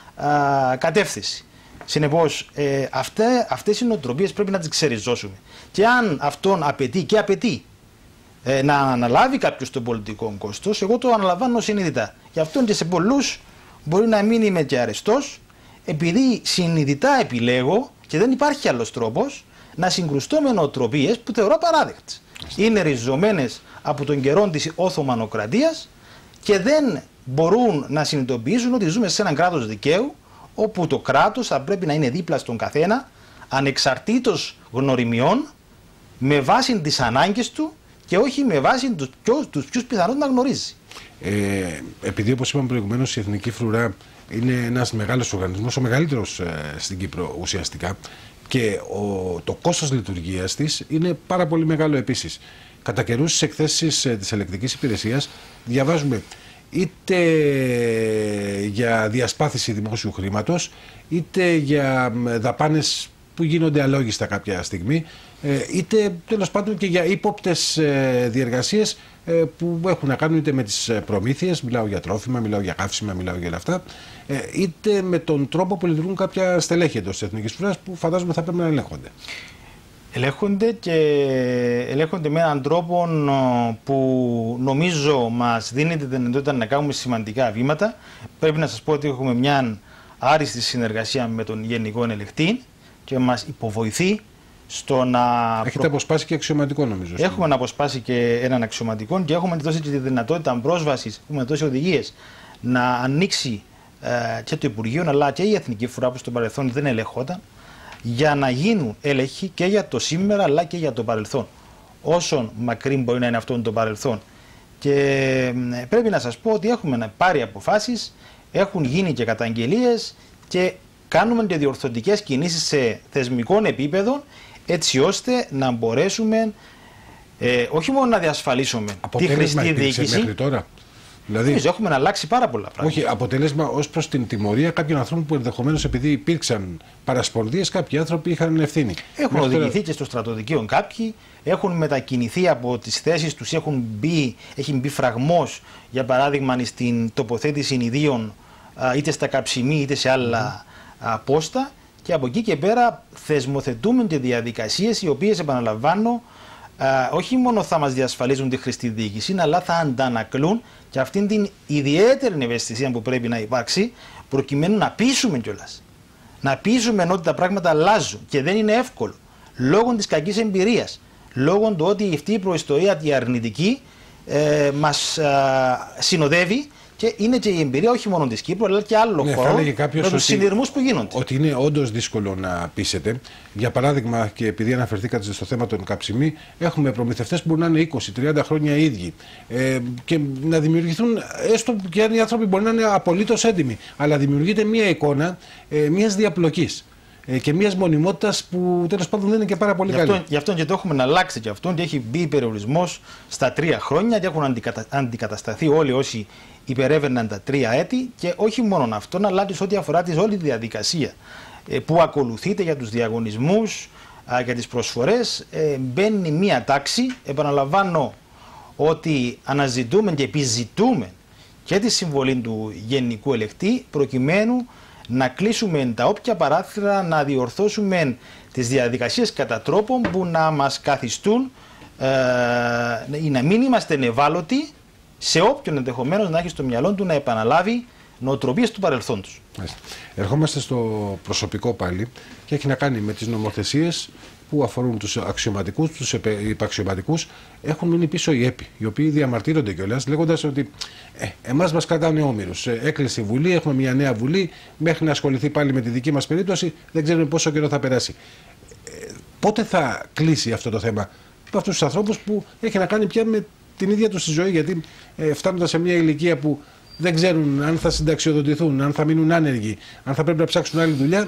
α, κατεύθυνση. Συνεπώς, ε, αυτές, αυτές οι νοοτροπίες πρέπει να τις ξεριζώσουμε. Και αν αυτόν απαιτεί και απαιτεί ε, να αναλάβει κάποιος το πολιτικό κόστος, εγώ το αναλαμβάνω συνειδητά. Γι' αυτό και σε πολλούς μπορεί να μην είμαι και αρεστός, επειδή συνειδητά επιλέγω και δεν υπάρχει άλλος τρόπος να συγκρουστώ με νοοτροπίες που θεωρώ παράδεκτες. Είναι ριζωμένες από τον καιρό της Οθωμανοκρατίας και δεν μπορούν να συνειδητοποιήσουν ότι ζούμε σε έναν κράτος δικαίου, όπου το κράτος θα πρέπει να είναι δίπλα στον καθένα, ανεξαρτήτως γνωριμιών, με βάση τις ανάγκες του και όχι με βάση τους ποιους, τους ποιους πιθανόν να γνωρίζει. Ε, επειδή, όπως είπαμε προηγουμένως, η Εθνική Φρουρά είναι ένας μεγάλος οργανισμός, ο μεγαλύτερος ε, στην Κύπρο ουσιαστικά, και ο, το κόστος λειτουργίας της είναι πάρα πολύ μεγάλο επίσης. Κατά καιρούς στις εκθέσεις ε, της ελεκτικής υπηρεσίας διαβάζουμε είτε για διασπάθηση δημόσιου χρήματος, είτε για δαπάνες που γίνονται αλόγιστα κάποια στιγμή, είτε τέλος πάντων και για ύποπτες διεργασίες που έχουν να κάνουν είτε με τις προμήθειες, μιλάω για τρόφιμα, μιλάω για καύσιμα, μιλάω για όλα αυτά, είτε με τον τρόπο που λειτουργούν κάποια στελέχη εντός της Εθνικής Φρουράς που φαντάζομαι θα πρέπει να ελέγχονται. Ελέγχονται και ελέγχονται με έναν τρόπο που νομίζω μας δίνει τη δυνατότητα να κάνουμε σημαντικά βήματα. Πρέπει να σας πω ότι έχουμε μια άριστη συνεργασία με τον Γενικό Ελεκτή και μας υποβοηθεί στο να... Έχετε προ... αποσπάσει και αξιωματικό νομίζω. Έχουμε να αποσπάσει και έναν αξιωματικό και έχουμε δώσει και τη δυνατότητα πρόσβασης, έχουμε δώσει οδηγίες να ανοίξει ε, και το Υπουργείο αλλά και η Εθνική Φρουρά που στο παρελθόν δεν ελεγχόταν, για να γίνουν έλεγχοι και για το σήμερα αλλά και για το παρελθόν. Όσο μακρύ μπορεί να είναι αυτό το παρελθόν. Και πρέπει να σας πω ότι έχουμε πάρει αποφάσεις, έχουν γίνει και καταγγελίες και κάνουμε και διορθωτικές κινήσεις σε θεσμικό επίπεδο, έτσι ώστε να μπορέσουμε ε, όχι μόνο να διασφαλίσουμε τη χρηστή διοίκηση. Μέχρι τώρα. Δηλαδή, εμείς έχουμε να αλλάξει πάρα πολλά πράγματα. Όχι, αποτέλεσμα ως προς την τιμωρία κάποιων ανθρώπων που ενδεχομένως επειδή υπήρξαν παρασπονδίες, κάποιοι άνθρωποι είχαν ευθύνη. Έχουν μέχρι οδηγηθεί τώρα... και στο στρατοδικείο κάποιοι, έχουν μετακινηθεί από τις θέσεις τους, έχουν μπει, έχει μπει φραγμός, για παράδειγμα, στην τοποθέτηση ιδίων είτε στα καψιμί είτε σε άλλα mm. πόστα, και από εκεί και πέρα θεσμοθετούμε και διαδικασίες οι οποίες, επαναλαμβάνω, Uh, όχι μόνο θα μας διασφαλίζουν τη χρηστή διοίκηση, αλλά θα αντανακλούν και αυτήν την ιδιαίτερη ευαισθησία που πρέπει να υπάρξει, προκειμένου να πείσουμε κιόλας. Να πείσουμε ότι τα πράγματα αλλάζουν και δεν είναι εύκολο. Λόγω της κακής εμπειρίας, λόγω του ότι αυτή η προϊστορία η αρνητική ε, μας ε, συνοδεύει. Και είναι και η εμπειρία όχι μόνο της Κύπρου, αλλά και άλλων ναι, χωρών με τους συνειρμούς που γίνονται. Ότι είναι όντως δύσκολο να πείσετε. Για παράδειγμα, και επειδή αναφερθήκατε στο θέμα των καψιμί, έχουμε προμηθευτές που μπορούν να είναι είκοσι με τριάντα χρόνια οι ίδιοι. Ε, και να δημιουργηθούν, έστω και αν οι άνθρωποι μπορεί να είναι απολύτως έντιμοι, αλλά δημιουργείται μία εικόνα ε, μιας διαπλοκής και μια μονιμότητα που τέλος πάντων δεν είναι και πάρα πολύ γι καλή. Αυτό, γι' αυτό και το έχουμε αλλάξει και αυτό, και έχει μπει περιορισμός στα τρία χρόνια και έχουν αντικατα, αντικατασταθεί όλοι όσοι υπερεύαιναν τα τρία έτη, και όχι μόνο αυτό, αλλά και σε ό,τι αφορά τη όλη τη διαδικασία ε, που ακολουθείται για τους διαγωνισμούς, α, για τις προσφορές. Ε, μπαίνει μία τάξη. Επαναλαμβάνω ότι αναζητούμε και επιζητούμε και τη συμβολή του Γενικού Ελεκτή, προκειμένου να κλείσουμε τα όποια παράθυρα, να διορθώσουμε τις διαδικασίες κατά τρόπο που να μας καθιστούν ε, ή να μην είμαστε ευάλωτοι σε όποιον ενδεχομένως να έχει στο μυαλό του να επαναλάβει νοοτροπίες του παρελθόντος. Ερχόμαστε στο προσωπικό πάλι και έχει να κάνει με τις νομοθεσίες που αφορούν τους αξιωματικούς, τους υπαξιωματικούς. Έχουν μείνει πίσω οι ΕΠΗ, οι οποίοι διαμαρτύρονται κιόλας, λέγοντας ότι ε, εμάς μας κρατάνε όμηρους. Ε, έκλεισε η Βουλή, έχουμε μια νέα Βουλή, μέχρι να ασχοληθεί πάλι με τη δική μας περίπτωση, δεν ξέρουμε πόσο καιρό θα περάσει. Ε, πότε θα κλείσει αυτό το θέμα από αυτούς τους ανθρώπους που έχει να κάνει πια με την ίδια τους τη ζωή, γιατί ε, φτάνοντας σε μια ηλικία που δεν ξέρουν αν θα συνταξιοδοτηθούν, αν θα μείνουν άνεργοι, αν θα πρέπει να ψάξουν άλλη δουλειά.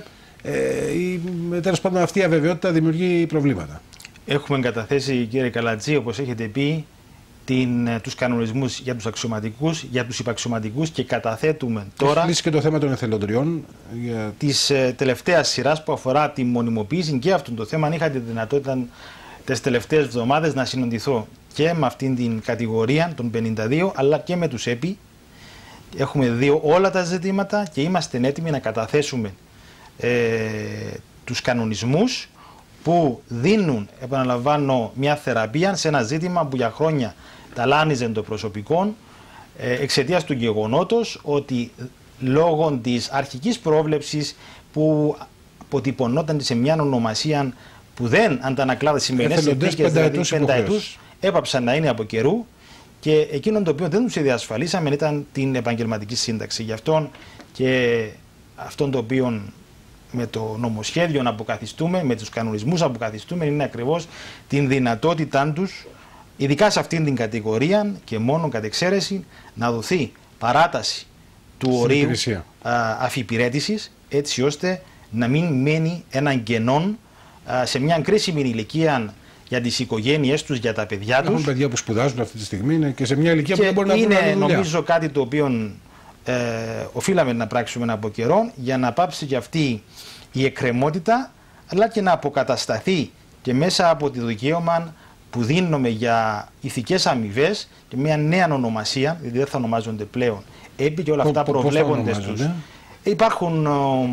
Ε, τέλος πάντων, αυτή η αβεβαιότητα δημιουργεί προβλήματα. Έχουμε καταθέσει, κύριε Καλατζή, όπως έχετε πει, την, τους κανονισμούς για τους αξιωματικούς, για τους υπαξιωματικούς, και καταθέτουμε τώρα. Έχει λύσει και το θέμα των εθελοντριών. Για... Της ε, τελευταίας σειράς που αφορά τη μονιμοποίηση και αυτό το θέμα. Αν είχα τη δυνατότητα τις τελευταίες εβδομάδες να συναντηθώ και με αυτήν την κατηγορία των πενήντα δύο, αλλά και με τους ΕΠΗ. Έχουμε δει όλα τα ζητήματα και είμαστε έτοιμοι να καταθέσουμε Ε, τους κανονισμούς που δίνουν, επαναλαμβάνω, μια θεραπεία σε ένα ζήτημα που για χρόνια ταλάνιζε το προσωπικό ε, εξαιτίας του γεγονότος ότι λόγω της αρχικής πρόβλεψης που αποτυπωνόταν σε μια ονομασία που δεν αντανακλά τις σημερινές συνθήκες, δηλαδή πενταετούς, έπαψαν να είναι από καιρού, και εκείνο το οποίο δεν τους διασφαλίσαμε ήταν την επαγγελματική σύνταξη. Γι' αυτό και αυτόν το οποίο με το νομοσχέδιο να αποκαθιστούμε, με τους κανονισμούς να αποκαθιστούμε, είναι ακριβώς την δυνατότητά τους, ειδικά σε αυτήν την κατηγορία και μόνο κατ' εξαίρεση, να δοθεί παράταση του ορίου αφιπηρέτησης, έτσι ώστε να μην μένει έναν κενό σε μια κρίσιμη ηλικία για τις οικογένειές τους, για τα παιδιά τους. Έχουν παιδιά που σπουδάζουν αυτή τη στιγμή, είναι και σε μια ηλικία και που δεν μπορεί να βρουν άλλη δουλειά. Είναι νομίζω κάτι το οποίο Ε, οφείλαμε να πράξουμε από καιρό, για να πάψει και αυτή η εκκρεμότητα, αλλά και να αποκατασταθεί και μέσα από τη δικαίωμα που δίνουμε για ηθικές αμοιβές και μια νέα ονομασία, δηλαδή δεν θα ονομάζονται πλέον ΕΠΗ και όλα αυτά Πο, προβλέπονται στους. Ε? Υπάρχουν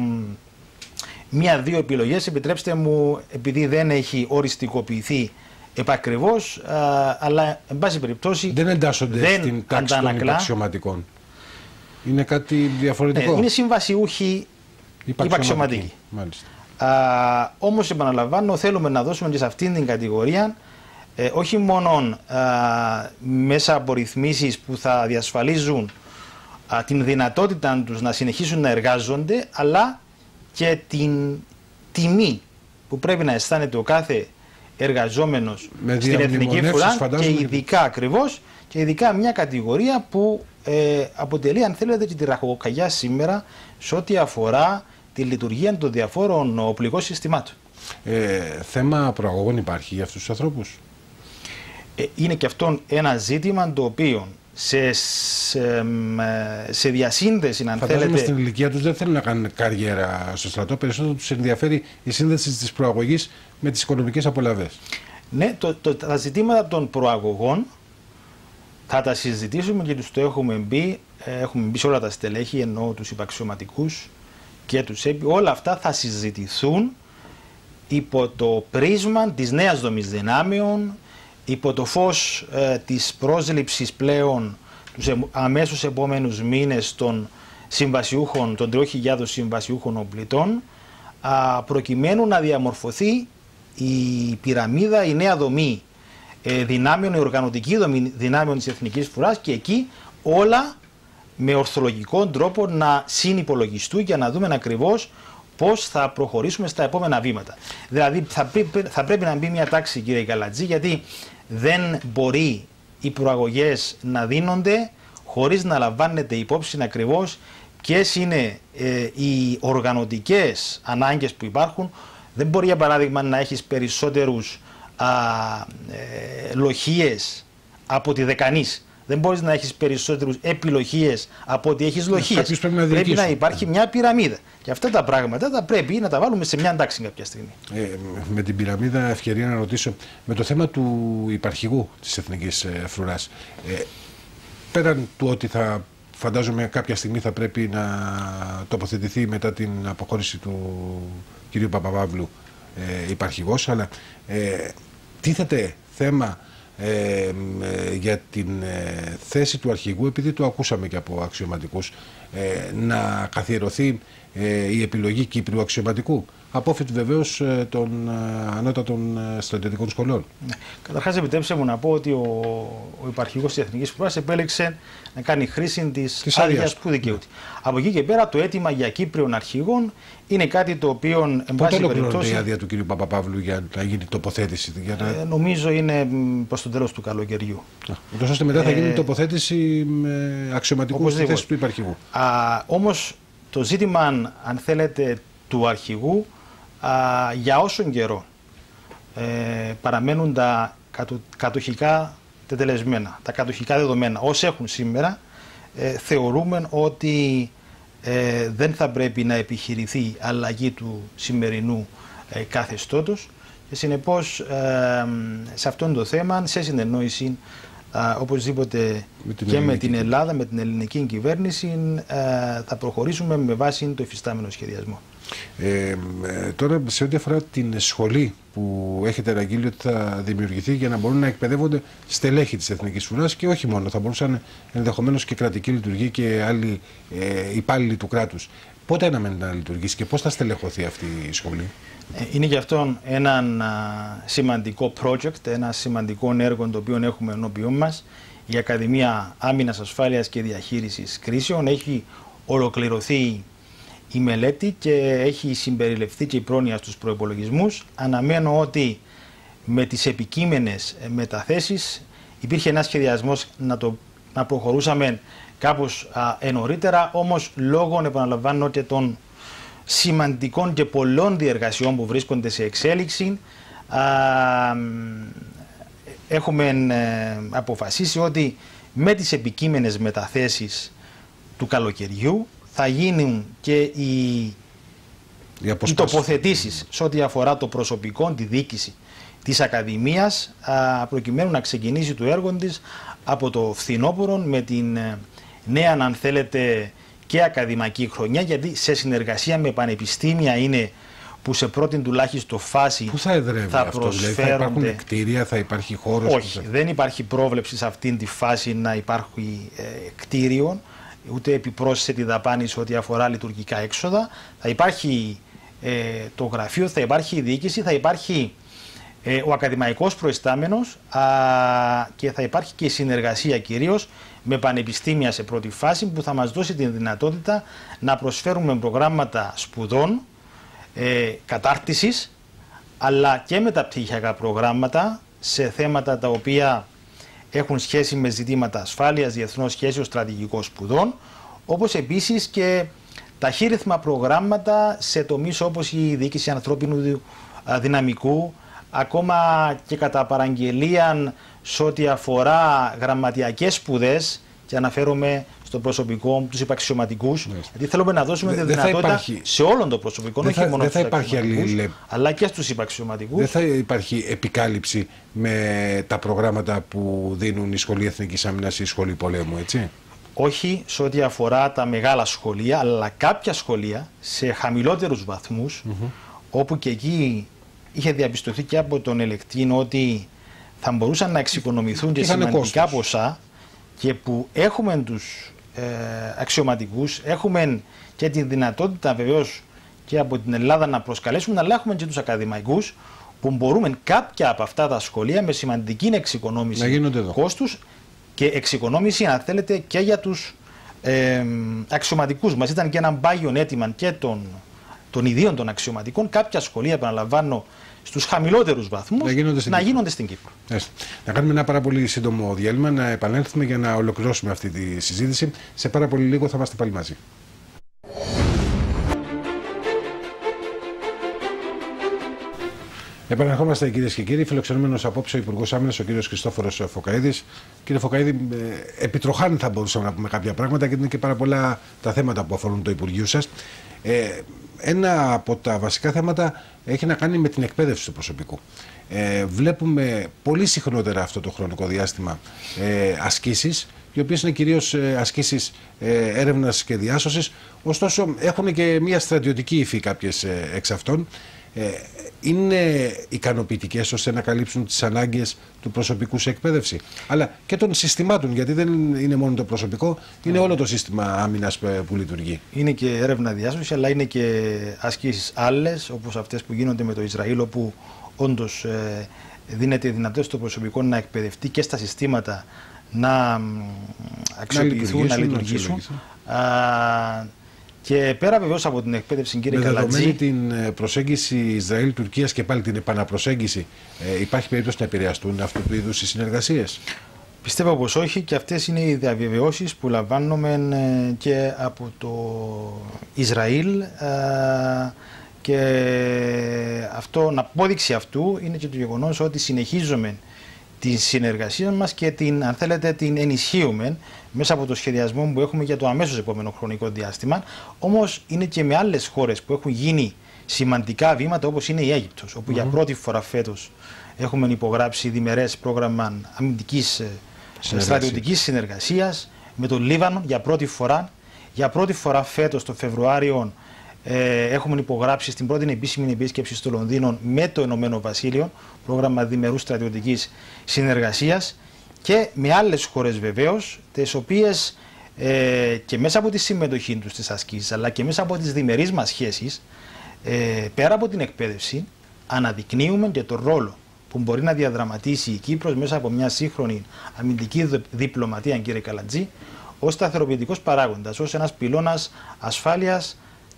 μία-δύο επιλογές, επιτρέψτε μου, επειδή δεν έχει οριστικοποιηθεί επακριβώς, α, αλλά εν πάση περιπτώσει δεν εντάσσονται δεν στην τάξη των υπαξιωματικών. Είναι κάτι διαφορετικό. Ναι, είναι συμβασιούχοι υπαξιωματικοί. Όμως, επαναλαμβάνω, θέλουμε να δώσουμε και σε αυτήν την κατηγορία ε, όχι μόνο α, μέσα από ρυθμίσεις που θα διασφαλίζουν α, την δυνατότητα τους να συνεχίσουν να εργάζονται, αλλά και την τιμή που πρέπει να αισθάνεται ο κάθε εργαζόμενος με στην εθνική φρουρά, και ειδικά ακριβώς, και ειδικά μια κατηγορία που ε, αποτελεί, αν θέλετε, και τη ραχοκοκαλιά σήμερα σε ό,τι αφορά τη λειτουργία των διαφόρων οπλικών συστημάτων. Ε, θέμα προαγωγών υπάρχει για αυτούς τους ανθρώπους? Ε, είναι και αυτό ένα ζήτημα το οποίο σε, σε, σε διασύνδεση, αν Φαντάζομαι θέλετε... στην ηλικία τους δεν θέλουν να κάνουν καριέρα στο στρατό, περισσότερο τους ενδιαφέρει η σύνδεση της προαγωγής με τις οικονομικές απολαβές. Ναι, το, το, τα ζητήματα των προαγωγών θα τα συζητήσουμε και τους το έχουμε μπει, έχουμε μπει σε όλα τα στελέχη, εννοώ τους υπαξιωματικούς και τους ΕΠΗ. Όλα αυτά θα συζητηθούν υπό το πρίσμα της νέας δομής δυνάμεων, υπό το φως ε, της πρόσληψης πλέον τους ε, αμέσως επόμενους μήνες των συμβασιούχων, των τριών χιλιάδων συμβασιούχων οπλιτών, α, προκειμένου να διαμορφωθεί η πυραμίδα, η νέα δομή ε, δυνάμεων, η οργανωτική δομή δυνάμεων της Εθνικής Φρουράς, και εκεί όλα με ορθολογικό τρόπο να συνυπολογιστούν για να δούμε ακριβώς πώς θα προχωρήσουμε στα επόμενα βήματα. Δηλαδή θα πρέπει, θα πρέπει να μπει μια τάξη, κύριε Καλατζή, γιατί δεν μπορεί οι προαγωγές να δίνονται χωρίς να λαμβάνεται υπόψη ακριβώς ποιες είναι ε, οι οργανωτικές ανάγκες που υπάρχουν. Δεν μπορεί, για παράδειγμα, να έχεις περισσότερους α, ε, λοχίες από τη δεκανής. Δεν μπορείς να έχεις περισσότερους επιλοχίες από ότι έχεις λοχίες. Πρέπει να, πρέπει να υπάρχει μια πυραμίδα. Και αυτά τα πράγματα θα πρέπει να τα βάλουμε σε μια τάξη κάποια στιγμή. Ε, με την πυραμίδα, ευκαιρία να ρωτήσω, με το θέμα του υπαρχηγού της Εθνικής Φρουράς, ε, πέραν του ότι θα φαντάζομαι κάποια στιγμή θα πρέπει να τοποθετηθεί μετά την αποχώρηση του κ. Παπαπαύλου ε, υπαρχηγός, αλλά ε, τίθεται θέμα Ε, ε, για την ε, θέση του αρχηγού, επειδή το ακούσαμε και από αξιωματικούς, ε, να καθιερωθεί ε, η επιλογή Κύπριου αξιωματικού, απόφοιτου βεβαίως ε, των ε, ανώτατων ε, στρατιωτικών σχολών. Ναι. Καταρχάς, επιτρέψτε μου να πω ότι ο, ο υπαρχηγός της Εθνικής Φρουράς επέλεξε να κάνει χρήση της, της άδειας που δικαιούται. Ναι. Από εκεί και πέρα, το αίτημα για Κύπριων αρχηγών είναι κάτι το οποίο, εν πάση περιπτώσει, ολοκληρώνεται η άδεια του κ. Παπαπαύλου για να γίνει τοποθέτηση? Για να... ε, νομίζω είναι προς το τέλος του καλοκαιριού. Ούτως ώστε μετά θα γίνει ε, τοποθέτηση με αξιωματικού στη θέση του υπαρχηγού. Α, όμως το ζήτημα, αν θέλετε, του αρχηγού, α, για όσον καιρό ε, παραμένουν τα κατο, κατοχικά τετελεσμένα, τα κατοχικά δεδομένα όσοι έχουν σήμερα, ε, θεωρούμε ότι ε, δεν θα πρέπει να επιχειρηθεί αλλαγή του σημερινού ε, καθεστώτος, και συνεπώς ε, σε αυτό το θέμα, σε συνεννόηση Uh, οπωσδήποτε με και με την Ελλάδα, με την ελληνική κυβέρνηση, uh, θα προχωρήσουμε με βάση το υφιστάμενο σχεδιασμό. Ε, τώρα, σε ό,τι αφορά την σχολή που έχετε αναγγείλει ότι θα δημιουργηθεί για να μπορούν να εκπαιδεύονται στελέχη της Εθνικής Φρουράς, και όχι μόνο, θα μπορούσαν ενδεχομένως και κρατική λειτουργία και άλλοι ε, υπάλληλοι του κράτους. Πότε αναμένεται να λειτουργήσει και πώς θα στελεχωθεί αυτή η σχολή? Είναι γι' αυτό ένα σημαντικό project, ένα σημαντικό έργο το οποίο έχουμε ενώπιόν μας. Η Ακαδημία Άμυνας, Ασφάλειας και Διαχείρισης Κρίσεων έχει ολοκληρωθεί η μελέτη και έχει συμπεριληφθεί και η πρόνοια στους προϋπολογισμούς. Αναμένω ότι με τις επικείμενες μεταθέσεις υπήρχε ένας σχεδιασμός να, το, να προχωρούσαμε κάπως α, ενωρίτερα, όμως λόγω, επαναλαμβάνω, και των σημαντικών και πολλών διεργασιών που βρίσκονται σε εξέλιξη, α, έχουμε ε, αποφασίσει ότι με τις επικείμενες μεταθέσεις του καλοκαιριού θα γίνουν και οι, οι τοποθετήσεις σε ό,τι αφορά το προσωπικό, τη διοίκηση της Ακαδημίας, α, προκειμένου να ξεκινήσει το έργο της από το φθινόπωρο με την ε, νέα, αν θέλετε, και ακαδημαϊκή χρονιά, γιατί σε συνεργασία με πανεπιστήμια είναι που σε πρώτη τουλάχιστον φάση Πού θα εδρεύει θα αυτό, προσφέρονται... δηλαδή θα υπάρχουν κτίρια, θα υπάρχει χώρος? Όχι, θα... δεν υπάρχει πρόβλεψη σε αυτήν τη φάση να υπάρχει ε, κτίριο, ούτε επιπρόσθετη δαπάνη σε ό,τι αφορά λειτουργικά έξοδα. Θα υπάρχει ε, το γραφείο, θα υπάρχει η διοίκηση, θα υπάρχει ε, ο ακαδημαϊκός προϊστάμενος α, και θα υπάρχει και η συνεργασία κυρίως με πανεπιστήμια σε πρώτη φάση, που θα μας δώσει την δυνατότητα να προσφέρουμε προγράμματα σπουδών, ε, κατάρτισης, αλλά και μεταπτυχιακά προγράμματα σε θέματα τα οποία έχουν σχέση με ζητήματα ασφάλειας, διεθνών σχέσεων, στρατηγικών σπουδών, όπως επίσης και ταχύρυθμα προγράμματα σε τομείς όπως η διοίκηση ανθρώπινου δυναμικού, ακόμα και κατά παραγγελία σε ό,τι αφορά γραμματιακές σπουδές, και αναφέρομαι στο προσωπικό, τους υπαξιωματικούς, ναι. Γιατί θέλουμε να δώσουμε τη δυνατότητα υπάρχει... σε όλο το προσωπικό, όχι μόνο στους υπαξιωματικούς, άλλη... αλλά και στους υπαξιωματικούς. Δεν θα υπάρχει επικάλυψη με τα προγράμματα που δίνουν η Σχολή Εθνικής Άμυνας ή η Σχολή Πολέμου, έτσι? Όχι σε ό,τι αφορά τα μεγάλα σχολεία, αλλά κάποια σχολεία σε χαμηλότερους βαθμούς, mm-hmm. όπου και εκεί είχε διαπιστωθεί και από τον ελεκτή ότι θα μπορούσαν να εξοικονομηθούν και σημαντικά ποσά, και που έχουμε τους ε, αξιωματικούς, έχουμε και τη δυνατότητα βεβαίως και από την Ελλάδα να προσκαλέσουμε, αλλά έχουμε και τους ακαδημαϊκούς, που μπορούμε κάποια από αυτά τα σχολεία με σημαντική εξοικονόμηση κόστους και εξοικονόμηση, αν θέλετε, και για τους ε, αξιωματικούς μας. Ήταν και ένα πάγιο αίτημα και των, των ιδίων των αξιωματικών, κάποια σχολεία, επαναλαμβάνω, στους χαμηλότερους βαθμούς, να γίνονται στην, να γίνονται στην Κύπρο. Έστε. Να κάνουμε ένα πάρα πολύ σύντομο διάλειμμα, να επανέλθουμε για να ολοκληρώσουμε αυτή τη συζήτηση. Σε πάρα πολύ λίγο θα είμαστε πάλι μαζί. Επαναρχόμαστε, κυρίες και κύριοι. Φιλοξενούμενος απόψε ο Υπουργός Άμυνας, ο κύριος Χριστόφορος Φωκαίδης. Κύριε Φωκαίδη, επιτροχάν θα μπορούσαμε να πούμε κάποια πράγματα, γιατί είναι και πάρα πολλά τα θέματα που αφορούν το Υπουργείο σας. Ε, ένα από τα βασικά θέματα έχει να κάνει με την εκπαίδευση του προσωπικού. Ε, βλέπουμε πολύ συχνότερα αυτό το χρονικό διάστημα ε, ασκήσεις, οι οποίες είναι κυρίως ε, ασκήσεις ε, έρευνας και διάσωσης, ωστόσο έχουν και μια στρατιωτική υφή κάποιες ε, εξ αυτών. Ε, είναι ικανοποιητικές ώστε να καλύψουν τις ανάγκες του προσωπικού σε εκπαίδευση, αλλά και των συστημάτων, γιατί δεν είναι μόνο το προσωπικό, είναι όλο το σύστημα άμυνας που λειτουργεί. Είναι και έρευνα διάσωση, αλλά είναι και ασκήσεις άλλες, όπως αυτές που γίνονται με το Ισραήλ, όπου όντως ε, δίνεται δυνατότητα στο προσωπικό να εκπαιδευτεί και στα συστήματα να αξιοποιηθούν, να λειτουργήσουν. Να Και πέρα βεβαίως από την εκπαίδευση, κύριε Καλατζή. Με δεδομένη την προσέγγιση Ισραήλ-Τουρκίας και πάλι την επαναπροσέγγιση, ε, υπάρχει περίπτωση να επηρεαστούν αυτού του είδους οι συνεργασίες? Πιστεύω πως όχι, και αυτές είναι οι διαβεβαιώσεις που λαμβάνουμε και από το Ισραήλ. Ε, και αυτό, απόδειξη αυτού είναι και το γεγονός ότι συνεχίζουμε τη συνεργασία μας και την, αν θέλετε, την ενισχύουμε μέσα από το σχεδιασμό που έχουμε για το αμέσως επόμενο χρονικό διάστημα. Όμως είναι και με άλλες χώρες που έχουν γίνει σημαντικά βήματα, όπως είναι η Αίγυπτος, όπου mm-hmm. για πρώτη φορά φέτος έχουμε υπογράψει διμερές πρόγραμμα αμυντικής στρατιωτικής συνεργασίας με τον Λίβανο για πρώτη φορά. Για πρώτη φορά φέτος, το Φεβρουάριο, ε, έχουμε υπογράψει στην πρώτη επίσημη επίσκεψη στο Λονδίνο με το Ηνωμένο Βασίλειο πρόγραμμα διμερούς στρατιωτικής συνεργασίας, και με άλλες χώρες βεβαίως, τις οποίες ε, και μέσα από τη συμμετοχή τους στις ασκήσεις, αλλά και μέσα από τις διμερείς μας σχέσεις, ε, πέρα από την εκπαίδευση, αναδεικνύουμε και τον ρόλο που μπορεί να διαδραματίσει η Κύπρος μέσα από μια σύγχρονη αμυντική διπλωματία, κύριε Καλατζή, ως σταθεροποιητικός παράγοντας, ως ένας πυλώνας ασφάλειας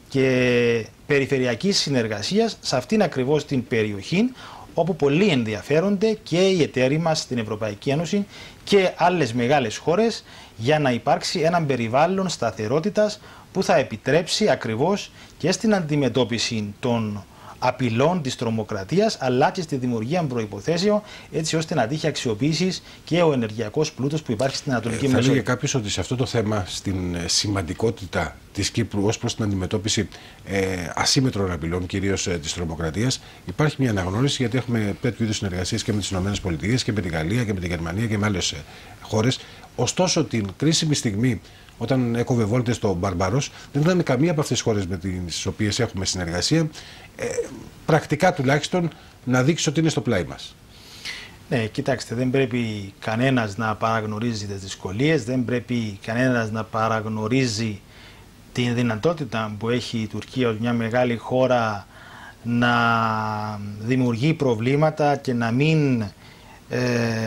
και περιφερειακής συνεργασίας σε αυτήν ακριβώς την περιοχή, όπου πολλοί ενδιαφέρονται και οι εταίροι μας στην Ευρωπαϊκή Ένωση και άλλες μεγάλες χώρες, για να υπάρξει έναν περιβάλλον σταθερότητας που θα επιτρέψει ακριβώς και στην αντιμετώπιση των απειλών της τρομοκρατίας, αλλά και στη δημιουργία προϋποθέσεων, έτσι ώστε να τύχει αξιοποίησης και ο ενεργειακός πλούτος που υπάρχει στην Ανατολική Μεσόγειο. Θα έλεγε κάποιος ότι σε αυτό το θέμα, στην σημαντικότητα της Κύπρου ως προς την αντιμετώπιση ε, ασύμμετρων απειλών, κυρίως ε, της τρομοκρατίας, υπάρχει μια αναγνώριση, γιατί έχουμε τέτοιου είδους συνεργασίες και με τις ΗΠΑ και με τη Γαλλία και με τη Γερμανία και με άλλες ε, χώρες. Ωστόσο, την κρίσιμη στιγμή, όταν έκοβε βόλτες στο Μπαρμπαρός, δεν ήταν καμία από αυτές τις χώρες με τις οποίες έχουμε συνεργασία, ε, πρακτικά τουλάχιστον, να δείξει ότι είναι στο πλάι μας. Ναι, κοιτάξτε, δεν πρέπει κανένας να παραγνωρίζει τις δυσκολίες, δεν πρέπει κανένας να παραγνωρίζει την δυνατότητα που έχει η Τουρκία ως μια μεγάλη χώρα να δημιουργεί προβλήματα και να μην ε,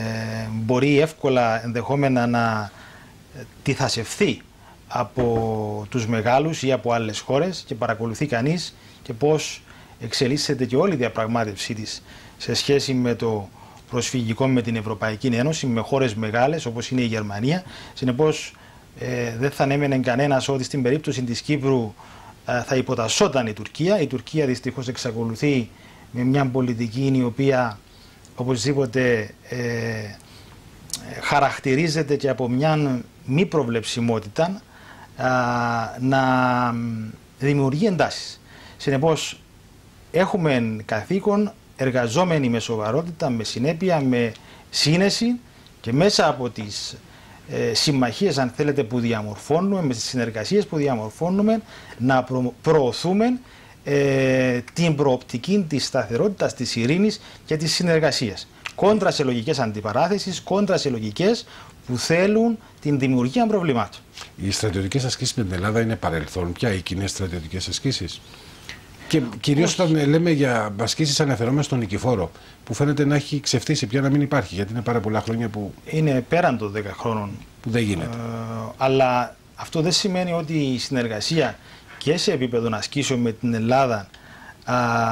μπορεί εύκολα ενδεχόμενα να τυθασευθεί από τους μεγάλους ή από άλλες χώρες, και παρακολουθεί κανείς και πώς εξελίσσεται και όλη η διαπραγμάτευσή της σε σχέση με το προσφυγικό με την Ευρωπαϊκή Ένωση, με χώρες μεγάλες όπως είναι η Γερμανία. Συνεπώς ε, δεν θα ανέμενε κανένας ότι στην περίπτωση της Κύπρου ε, θα υποτασσόταν η Τουρκία. Η Τουρκία δυστυχώς εξακολουθεί με μια πολιτική η οποία οπωσδήποτε ε, χαρακτηρίζεται και από μια μη προβλεψιμότητα, α, να δημιουργεί εντάσεις. Συνεπώς έχουμε καθήκον, εργαζόμενοι με σοβαρότητα, με συνέπεια, με σύνεση και μέσα από τις ε, συμμαχίες, αν θέλετε, που διαμορφώνουμε, με τις συνεργασίες που διαμορφώνουμε, να προ, προωθούμε ε, την προοπτική της σταθερότητας, της ειρήνης και της συνεργασίας. Κόντρα σε λογικές αντιπαράθεσης, κόντρα σε λογικές που θέλουν την δημιουργία προβλημάτων. Οι στρατιωτικές ασκήσεις με την Ελλάδα είναι παρελθόν πια, οι κοινές στρατιωτικές ασκήσεις? Και κυρίως όταν λέμε για ασκήσεις αναφερόμενες στον Νικηφόρο, που φαίνεται να έχει ξεφτύσει πια, να μην υπάρχει, γιατί είναι πάρα πολλά χρόνια που... Είναι πέραν των δέκα χρόνων. Που δεν γίνεται. Ε, αλλά αυτό δεν σημαίνει ότι η συνεργασία και σε επίπεδο ασκήσεων με την Ελλάδα α,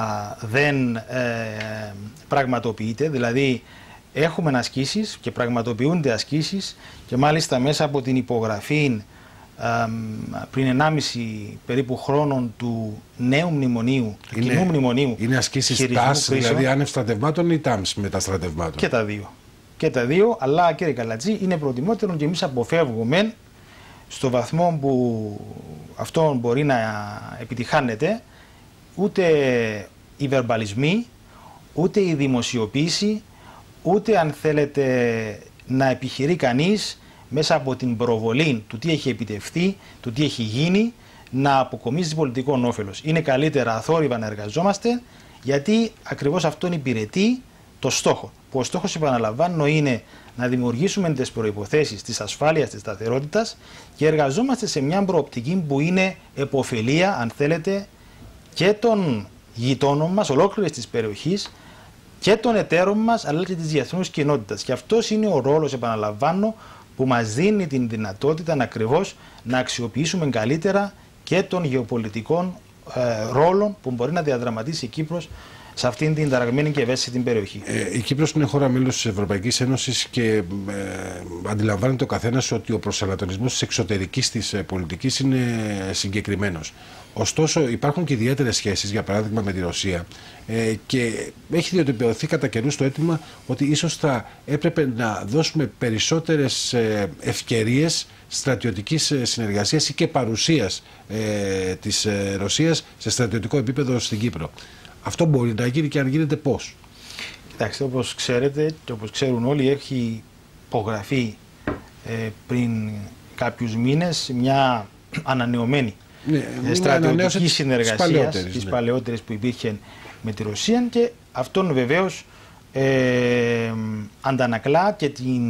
δεν ε, πραγματοποιείται. Δηλαδή έχουμε ασκήσεις και πραγματοποιούνται ασκήσεις και μάλιστα μέσα από την υπογραφή α, πριν ενάμιση περίπου χρόνων του νέου μνημονίου, του είναι, κοινού μνημονίου. Είναι ασκήσεις τάς, δηλαδή άνευ στρατευμάτων ή τάμς μεταστρατευμάτων? Και τα δύο. Και τα δύο, αλλά κύριε Καλατζή, είναι προτιμότερο και εμείς αποφεύγουμε στο βαθμό που αυτό μπορεί να επιτυχάνεται ούτε οι βερμπαλισμοί, ούτε η δημοσιοποίηση, ούτε αν θέλετε να επιχειρεί κανείς μέσα από την προβολή του τι έχει επιτευχθεί, του τι έχει γίνει, να αποκομίσει πολιτικό όφελος. Είναι καλύτερα αθόρυβα να εργαζόμαστε, γιατί ακριβώς αυτόν υπηρετεί το στόχο. Που ο στόχος, επαναλαμβάνω, είναι να δημιουργήσουμε τις προϋποθέσεις της ασφάλειας, της σταθερότητας και εργαζόμαστε σε μια προοπτική που είναι επωφελία, αν θέλετε, και των γειτόνων μας, ολόκληρης της περιοχής, και των εταίρων μας, αλλά και της διεθνούς κοινότητας. Και αυτός είναι ο ρόλος, επαναλαμβάνω, που μας δίνει την δυνατότητα ακριβώς να αξιοποιήσουμε καλύτερα και των γεωπολιτικών ε, ρόλων που μπορεί να διαδραματίσει η Κύπρος σε αυτήν την ταραγμένη και ευαίσθητη περιοχή. Ε, η Κύπρος είναι χώρα μέλος της Ευρωπαϊκής Ένωσης και ε, αντιλαμβάνεται ο καθένας ότι ο προσανατολισμός της εξωτερικής της ε, πολιτικής είναι συγκεκριμένος. Ωστόσο, υπάρχουν και ιδιαίτερες σχέσεις, για παράδειγμα με τη Ρωσία, ε, και έχει διατυπωθεί κατά καιρούς το αίτημα ότι ίσως θα έπρεπε να δώσουμε περισσότερες ε, ευκαιρίες στρατιωτικής συνεργασίας ή και παρουσίας ε, της ε, Ρωσίας σε στρατιωτικό επίπεδο στην Κύπρο. Αυτό μπορεί να γίνει και αν γίνεται πώς? Κοιτάξτε, όπως ξέρετε και όπως ξέρουν όλοι, έχει υπογραφεί ε, πριν κάποιους μήνες μια ανανεωμένη ναι, στρατιωτική συνεργασία της ναι. παλαιότερης που υπήρχε με τη Ρωσία, και αυτόν βεβαίως ε, αντανακλά και την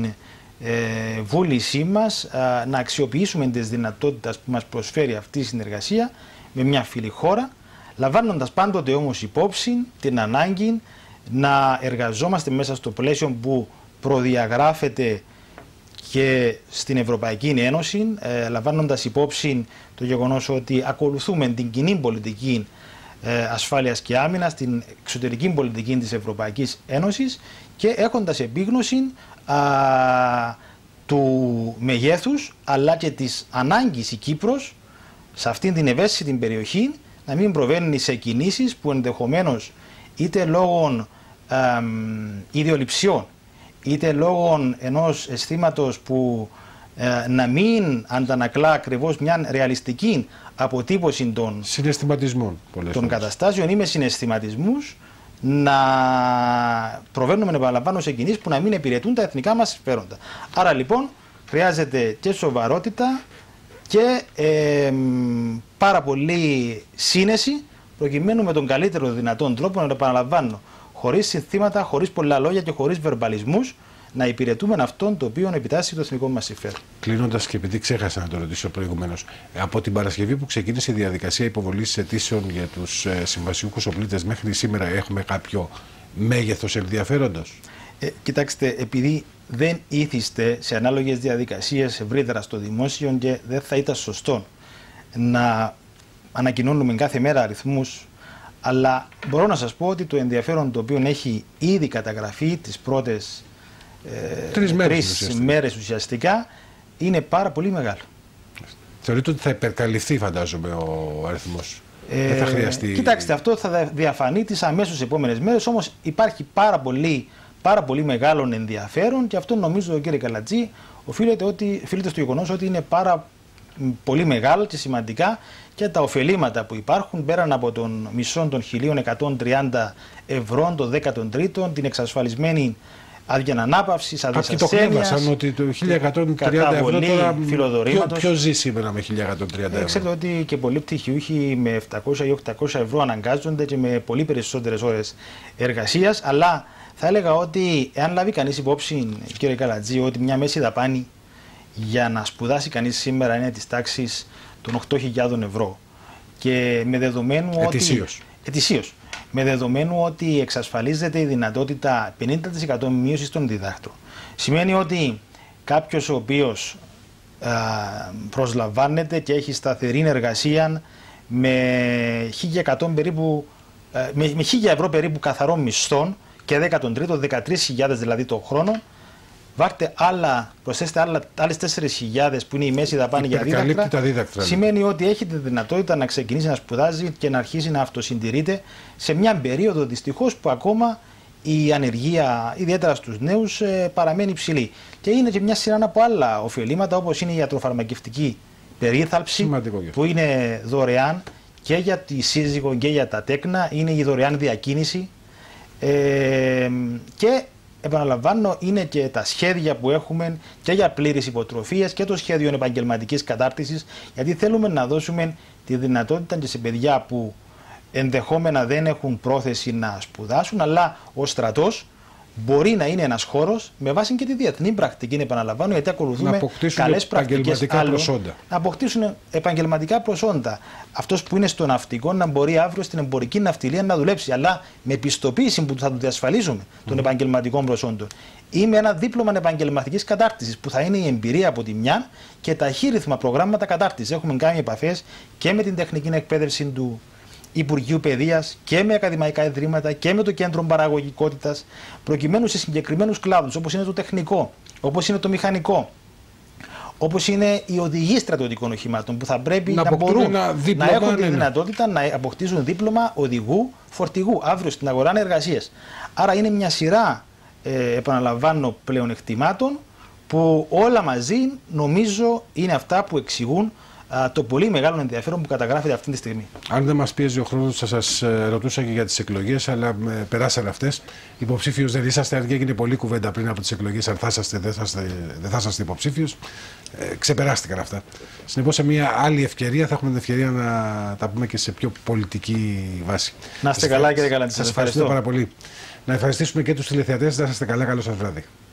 ε, βούλησή μας ε, να αξιοποιήσουμε τις δυνατότητες που μας προσφέρει αυτή η συνεργασία με μια φίλη χώρα, λαμβάνοντας πάντοτε όμως υπόψη την ανάγκη να εργαζόμαστε μέσα στο πλαίσιο που προδιαγράφεται και στην Ευρωπαϊκή Ένωση, ε, λαμβάνοντας υπόψη το γεγονός ότι ακολουθούμε την κοινή πολιτική ε, ασφάλειας και άμυνας, την εξωτερική πολιτική της Ευρωπαϊκής Ένωσης, και έχοντας επίγνωση α, του μεγέθους αλλά και της ανάγκης η Κύπρος σε αυτήν την ευαίσθητη περιοχή να μην προβαίνει σε κινήσεις που ενδεχομένως είτε λόγω ε, ιδιοληψιών είτε λόγω ενός αισθήματος που ε, να μην αντανακλά ακριβώς μια ρεαλιστική αποτύπωση των, συναισθηματισμών, των καταστάσεων ή με συναισθηματισμούς, να προβαίνουμε, επαναλαμβάνω, σε κινήσεις που να μην υπηρετούν τα εθνικά μας συμφέροντα. Άρα λοιπόν χρειάζεται και σοβαρότητα και ε, πάρα πολύ σύνεση, προκειμένου με τον καλύτερο δυνατόν τρόπο, να το επαναλαμβάνω, χωρίς συνθήματα, χωρίς πολλά λόγια και χωρίς βερμπαλισμούς, να υπηρετούμε αυτόν το οποίο επιτάσσει το εθνικό μας συμφέρον. Κλείνοντας, και επειδή ξέχασα να το ρωτήσω προηγουμένως, από την Παρασκευή που ξεκίνησε η διαδικασία υποβολής αιτήσεων για τους ε, συμβασιούχους οπλίτες μέχρι σήμερα, έχουμε κάποιο μέγεθος ενδιαφέροντος? Ε, κοιτάξτε, επειδή δεν ήθιστε σε ανάλογες διαδικασίες ευρύτερα στο δημόσιο και δεν θα ήταν σωστό να ανακοινώνουμε κάθε μέρα αριθμούς, αλλά μπορώ να σας πω ότι το ενδιαφέρον το οποίο έχει ήδη καταγραφεί τις πρώτες ε, τρεις μέρες, τρεις ουσιαστικά. μέρες ουσιαστικά είναι πάρα πολύ μεγάλο. Θεωρείτε ότι θα υπερκαλυφθεί, φαντάζομαι, ο αριθμός? Ε, Δεν θα χρειαστεί. Κοιτάξτε, αυτό θα διαφανεί τις αμέσως επόμενες μέρες, όμως υπάρχει πάρα πολύ, πάρα πολύ μεγάλο ενδιαφέρον και αυτό νομίζω, κύριε Καλατζή, οφείλεται, ότι, οφείλεται στο γεγονός ότι είναι πάρα πολύ μεγάλο και σημαντικά και τα ωφελήματα που υπάρχουν πέραν από τον μισό των χίλια εκατόν τριάντα ευρώ, το δέκατο τρίτο, την εξασφαλισμένη άδεια ανάπαυσης, άδειας ασθένειας. Κάποιοι το χλέβασαν ότι το χίλια εκατόν τριάντα ευρώ τώρα ποιο, ποιο ζει σήμερα με χίλια εκατόν τριάντα ευρώ. Ξέρετε ότι και πολλοί πτυχιούχοι με επτακόσια ή οκτακόσια ευρώ αναγκάζονται και με πολύ περισσότερες ώρες εργασίας, αλλά θα έλεγα ότι εάν λάβει κανείς υπόψη, κύριε Καλατζή, ότι μια μέση δαπάνη για να σπουδάσει κανείς σήμερα είναι της τάξης των οκτώ χιλιάδες ευρώ και με δεδομένου ετησίως. ότι... Ετησίως. Με δεδομένου ότι εξασφαλίζεται η δυνατότητα πενήντα τοις εκατό μείωσης των διδάκτρων. Σημαίνει ότι κάποιος ο οποίος α, προσλαμβάνεται και έχει σταθερή εργασία με χίλια εκατό περίπου, α, με, με χίλια ευρώ περίπου καθαρών μισθών και δέκατον τρίτο, δεκατρείς χιλιάδες δηλαδή το χρόνο, βάρτε άλλα, προσθέστε άλλα, άλλες τέσσερις χιλιάδες που είναι η μέση δαπάνη για δίδακτρα, δίδακτρα. Σημαίνει ότι έχετε δυνατότητα να ξεκινήσει να σπουδάζει και να αρχίσει να αυτοσυντηρείται σε μια περίοδο δυστυχώς που ακόμα η ανεργία, ιδιαίτερα στους νέους, παραμένει υψηλή. Και είναι και μια σειρά από άλλα ωφελήματα, όπως είναι η ιατροφαρμακευτική περίθαλψη, που είναι δωρεάν και για τη σύζυγο και για τα τέκνα, είναι η δωρεάν διακίνηση ε, και επαναλαμβάνω, είναι και τα σχέδια που έχουμε και για πλήρης υποτροφίας και το σχέδιο επαγγελματικής κατάρτισης, γιατί θέλουμε να δώσουμε τη δυνατότητα και σε παιδιά που ενδεχόμενα δεν έχουν πρόθεση να σπουδάσουν, αλλά ο στρατός μπορεί να είναι ένας χώρος με βάση και τη διεθνή πρακτική, επαναλαμβάνω, γιατί ακολουθούμε καλές πρακτικές άλλων, να αποκτήσουν επαγγελματικά προσόντα. Αυτός που είναι στο ναυτικό να μπορεί αύριο στην εμπορική ναυτιλία να δουλέψει, αλλά με πιστοποίηση που θα του διασφαλίζουμε των mm. επαγγελματικών προσόντων. Ή με ένα δίπλωμα επαγγελματικής κατάρτισης που θα είναι η εμπειρία από τη μια και ταχύρυθμα προγράμματα κατάρτισης. Έχουμε κάνει επαφές και με την τεχνική εκπαίδευση του Υπουργείου Παιδείας και με ακαδημαϊκά ιδρύματα και με το Κέντρο Παραγωγικότητας, προκειμένου σε συγκεκριμένους κλάδους όπως είναι το τεχνικό, όπως είναι το μηχανικό, όπως είναι οι οδηγοί στρατιωτικών οχημάτων που θα πρέπει να, να μπορούν να έχουν τη δυνατότητα να αποκτήσουν δίπλωμα οδηγού φορτηγού αύριο στην αγορά εργασίας. Άρα είναι μια σειρά, ε, επαναλαμβάνω, πλεονεκτημάτων που όλα μαζί νομίζω είναι αυτά που εξηγούν το πολύ μεγάλο ενδιαφέρον που καταγράφεται αυτή τη στιγμή. Αν δεν μας πίεζε ο χρόνος, θα σας ρωτούσα και για τις εκλογές, αλλά ε, περάσαν αυτές. Υποψήφιος δεν είσαστε, αν έγινε πολλή κουβέντα πριν από τις εκλογές, αν θα είσαστε, δεν θα είσαστε, δεν θα είσαστε υποψήφιος. Ε, ξεπεράστηκαν αυτά. Συνεπώς, σε μια άλλη ευκαιρία θα έχουμε την ευκαιρία να τα πούμε και σε πιο πολιτική βάση. Να είστε καλά, κύριε Καλατζή. Σας ευχαριστώ πάρα πολύ. Να ευχαριστήσουμε και τους τηλεθεατές. Να είστε καλά, καλό σας βράδυ.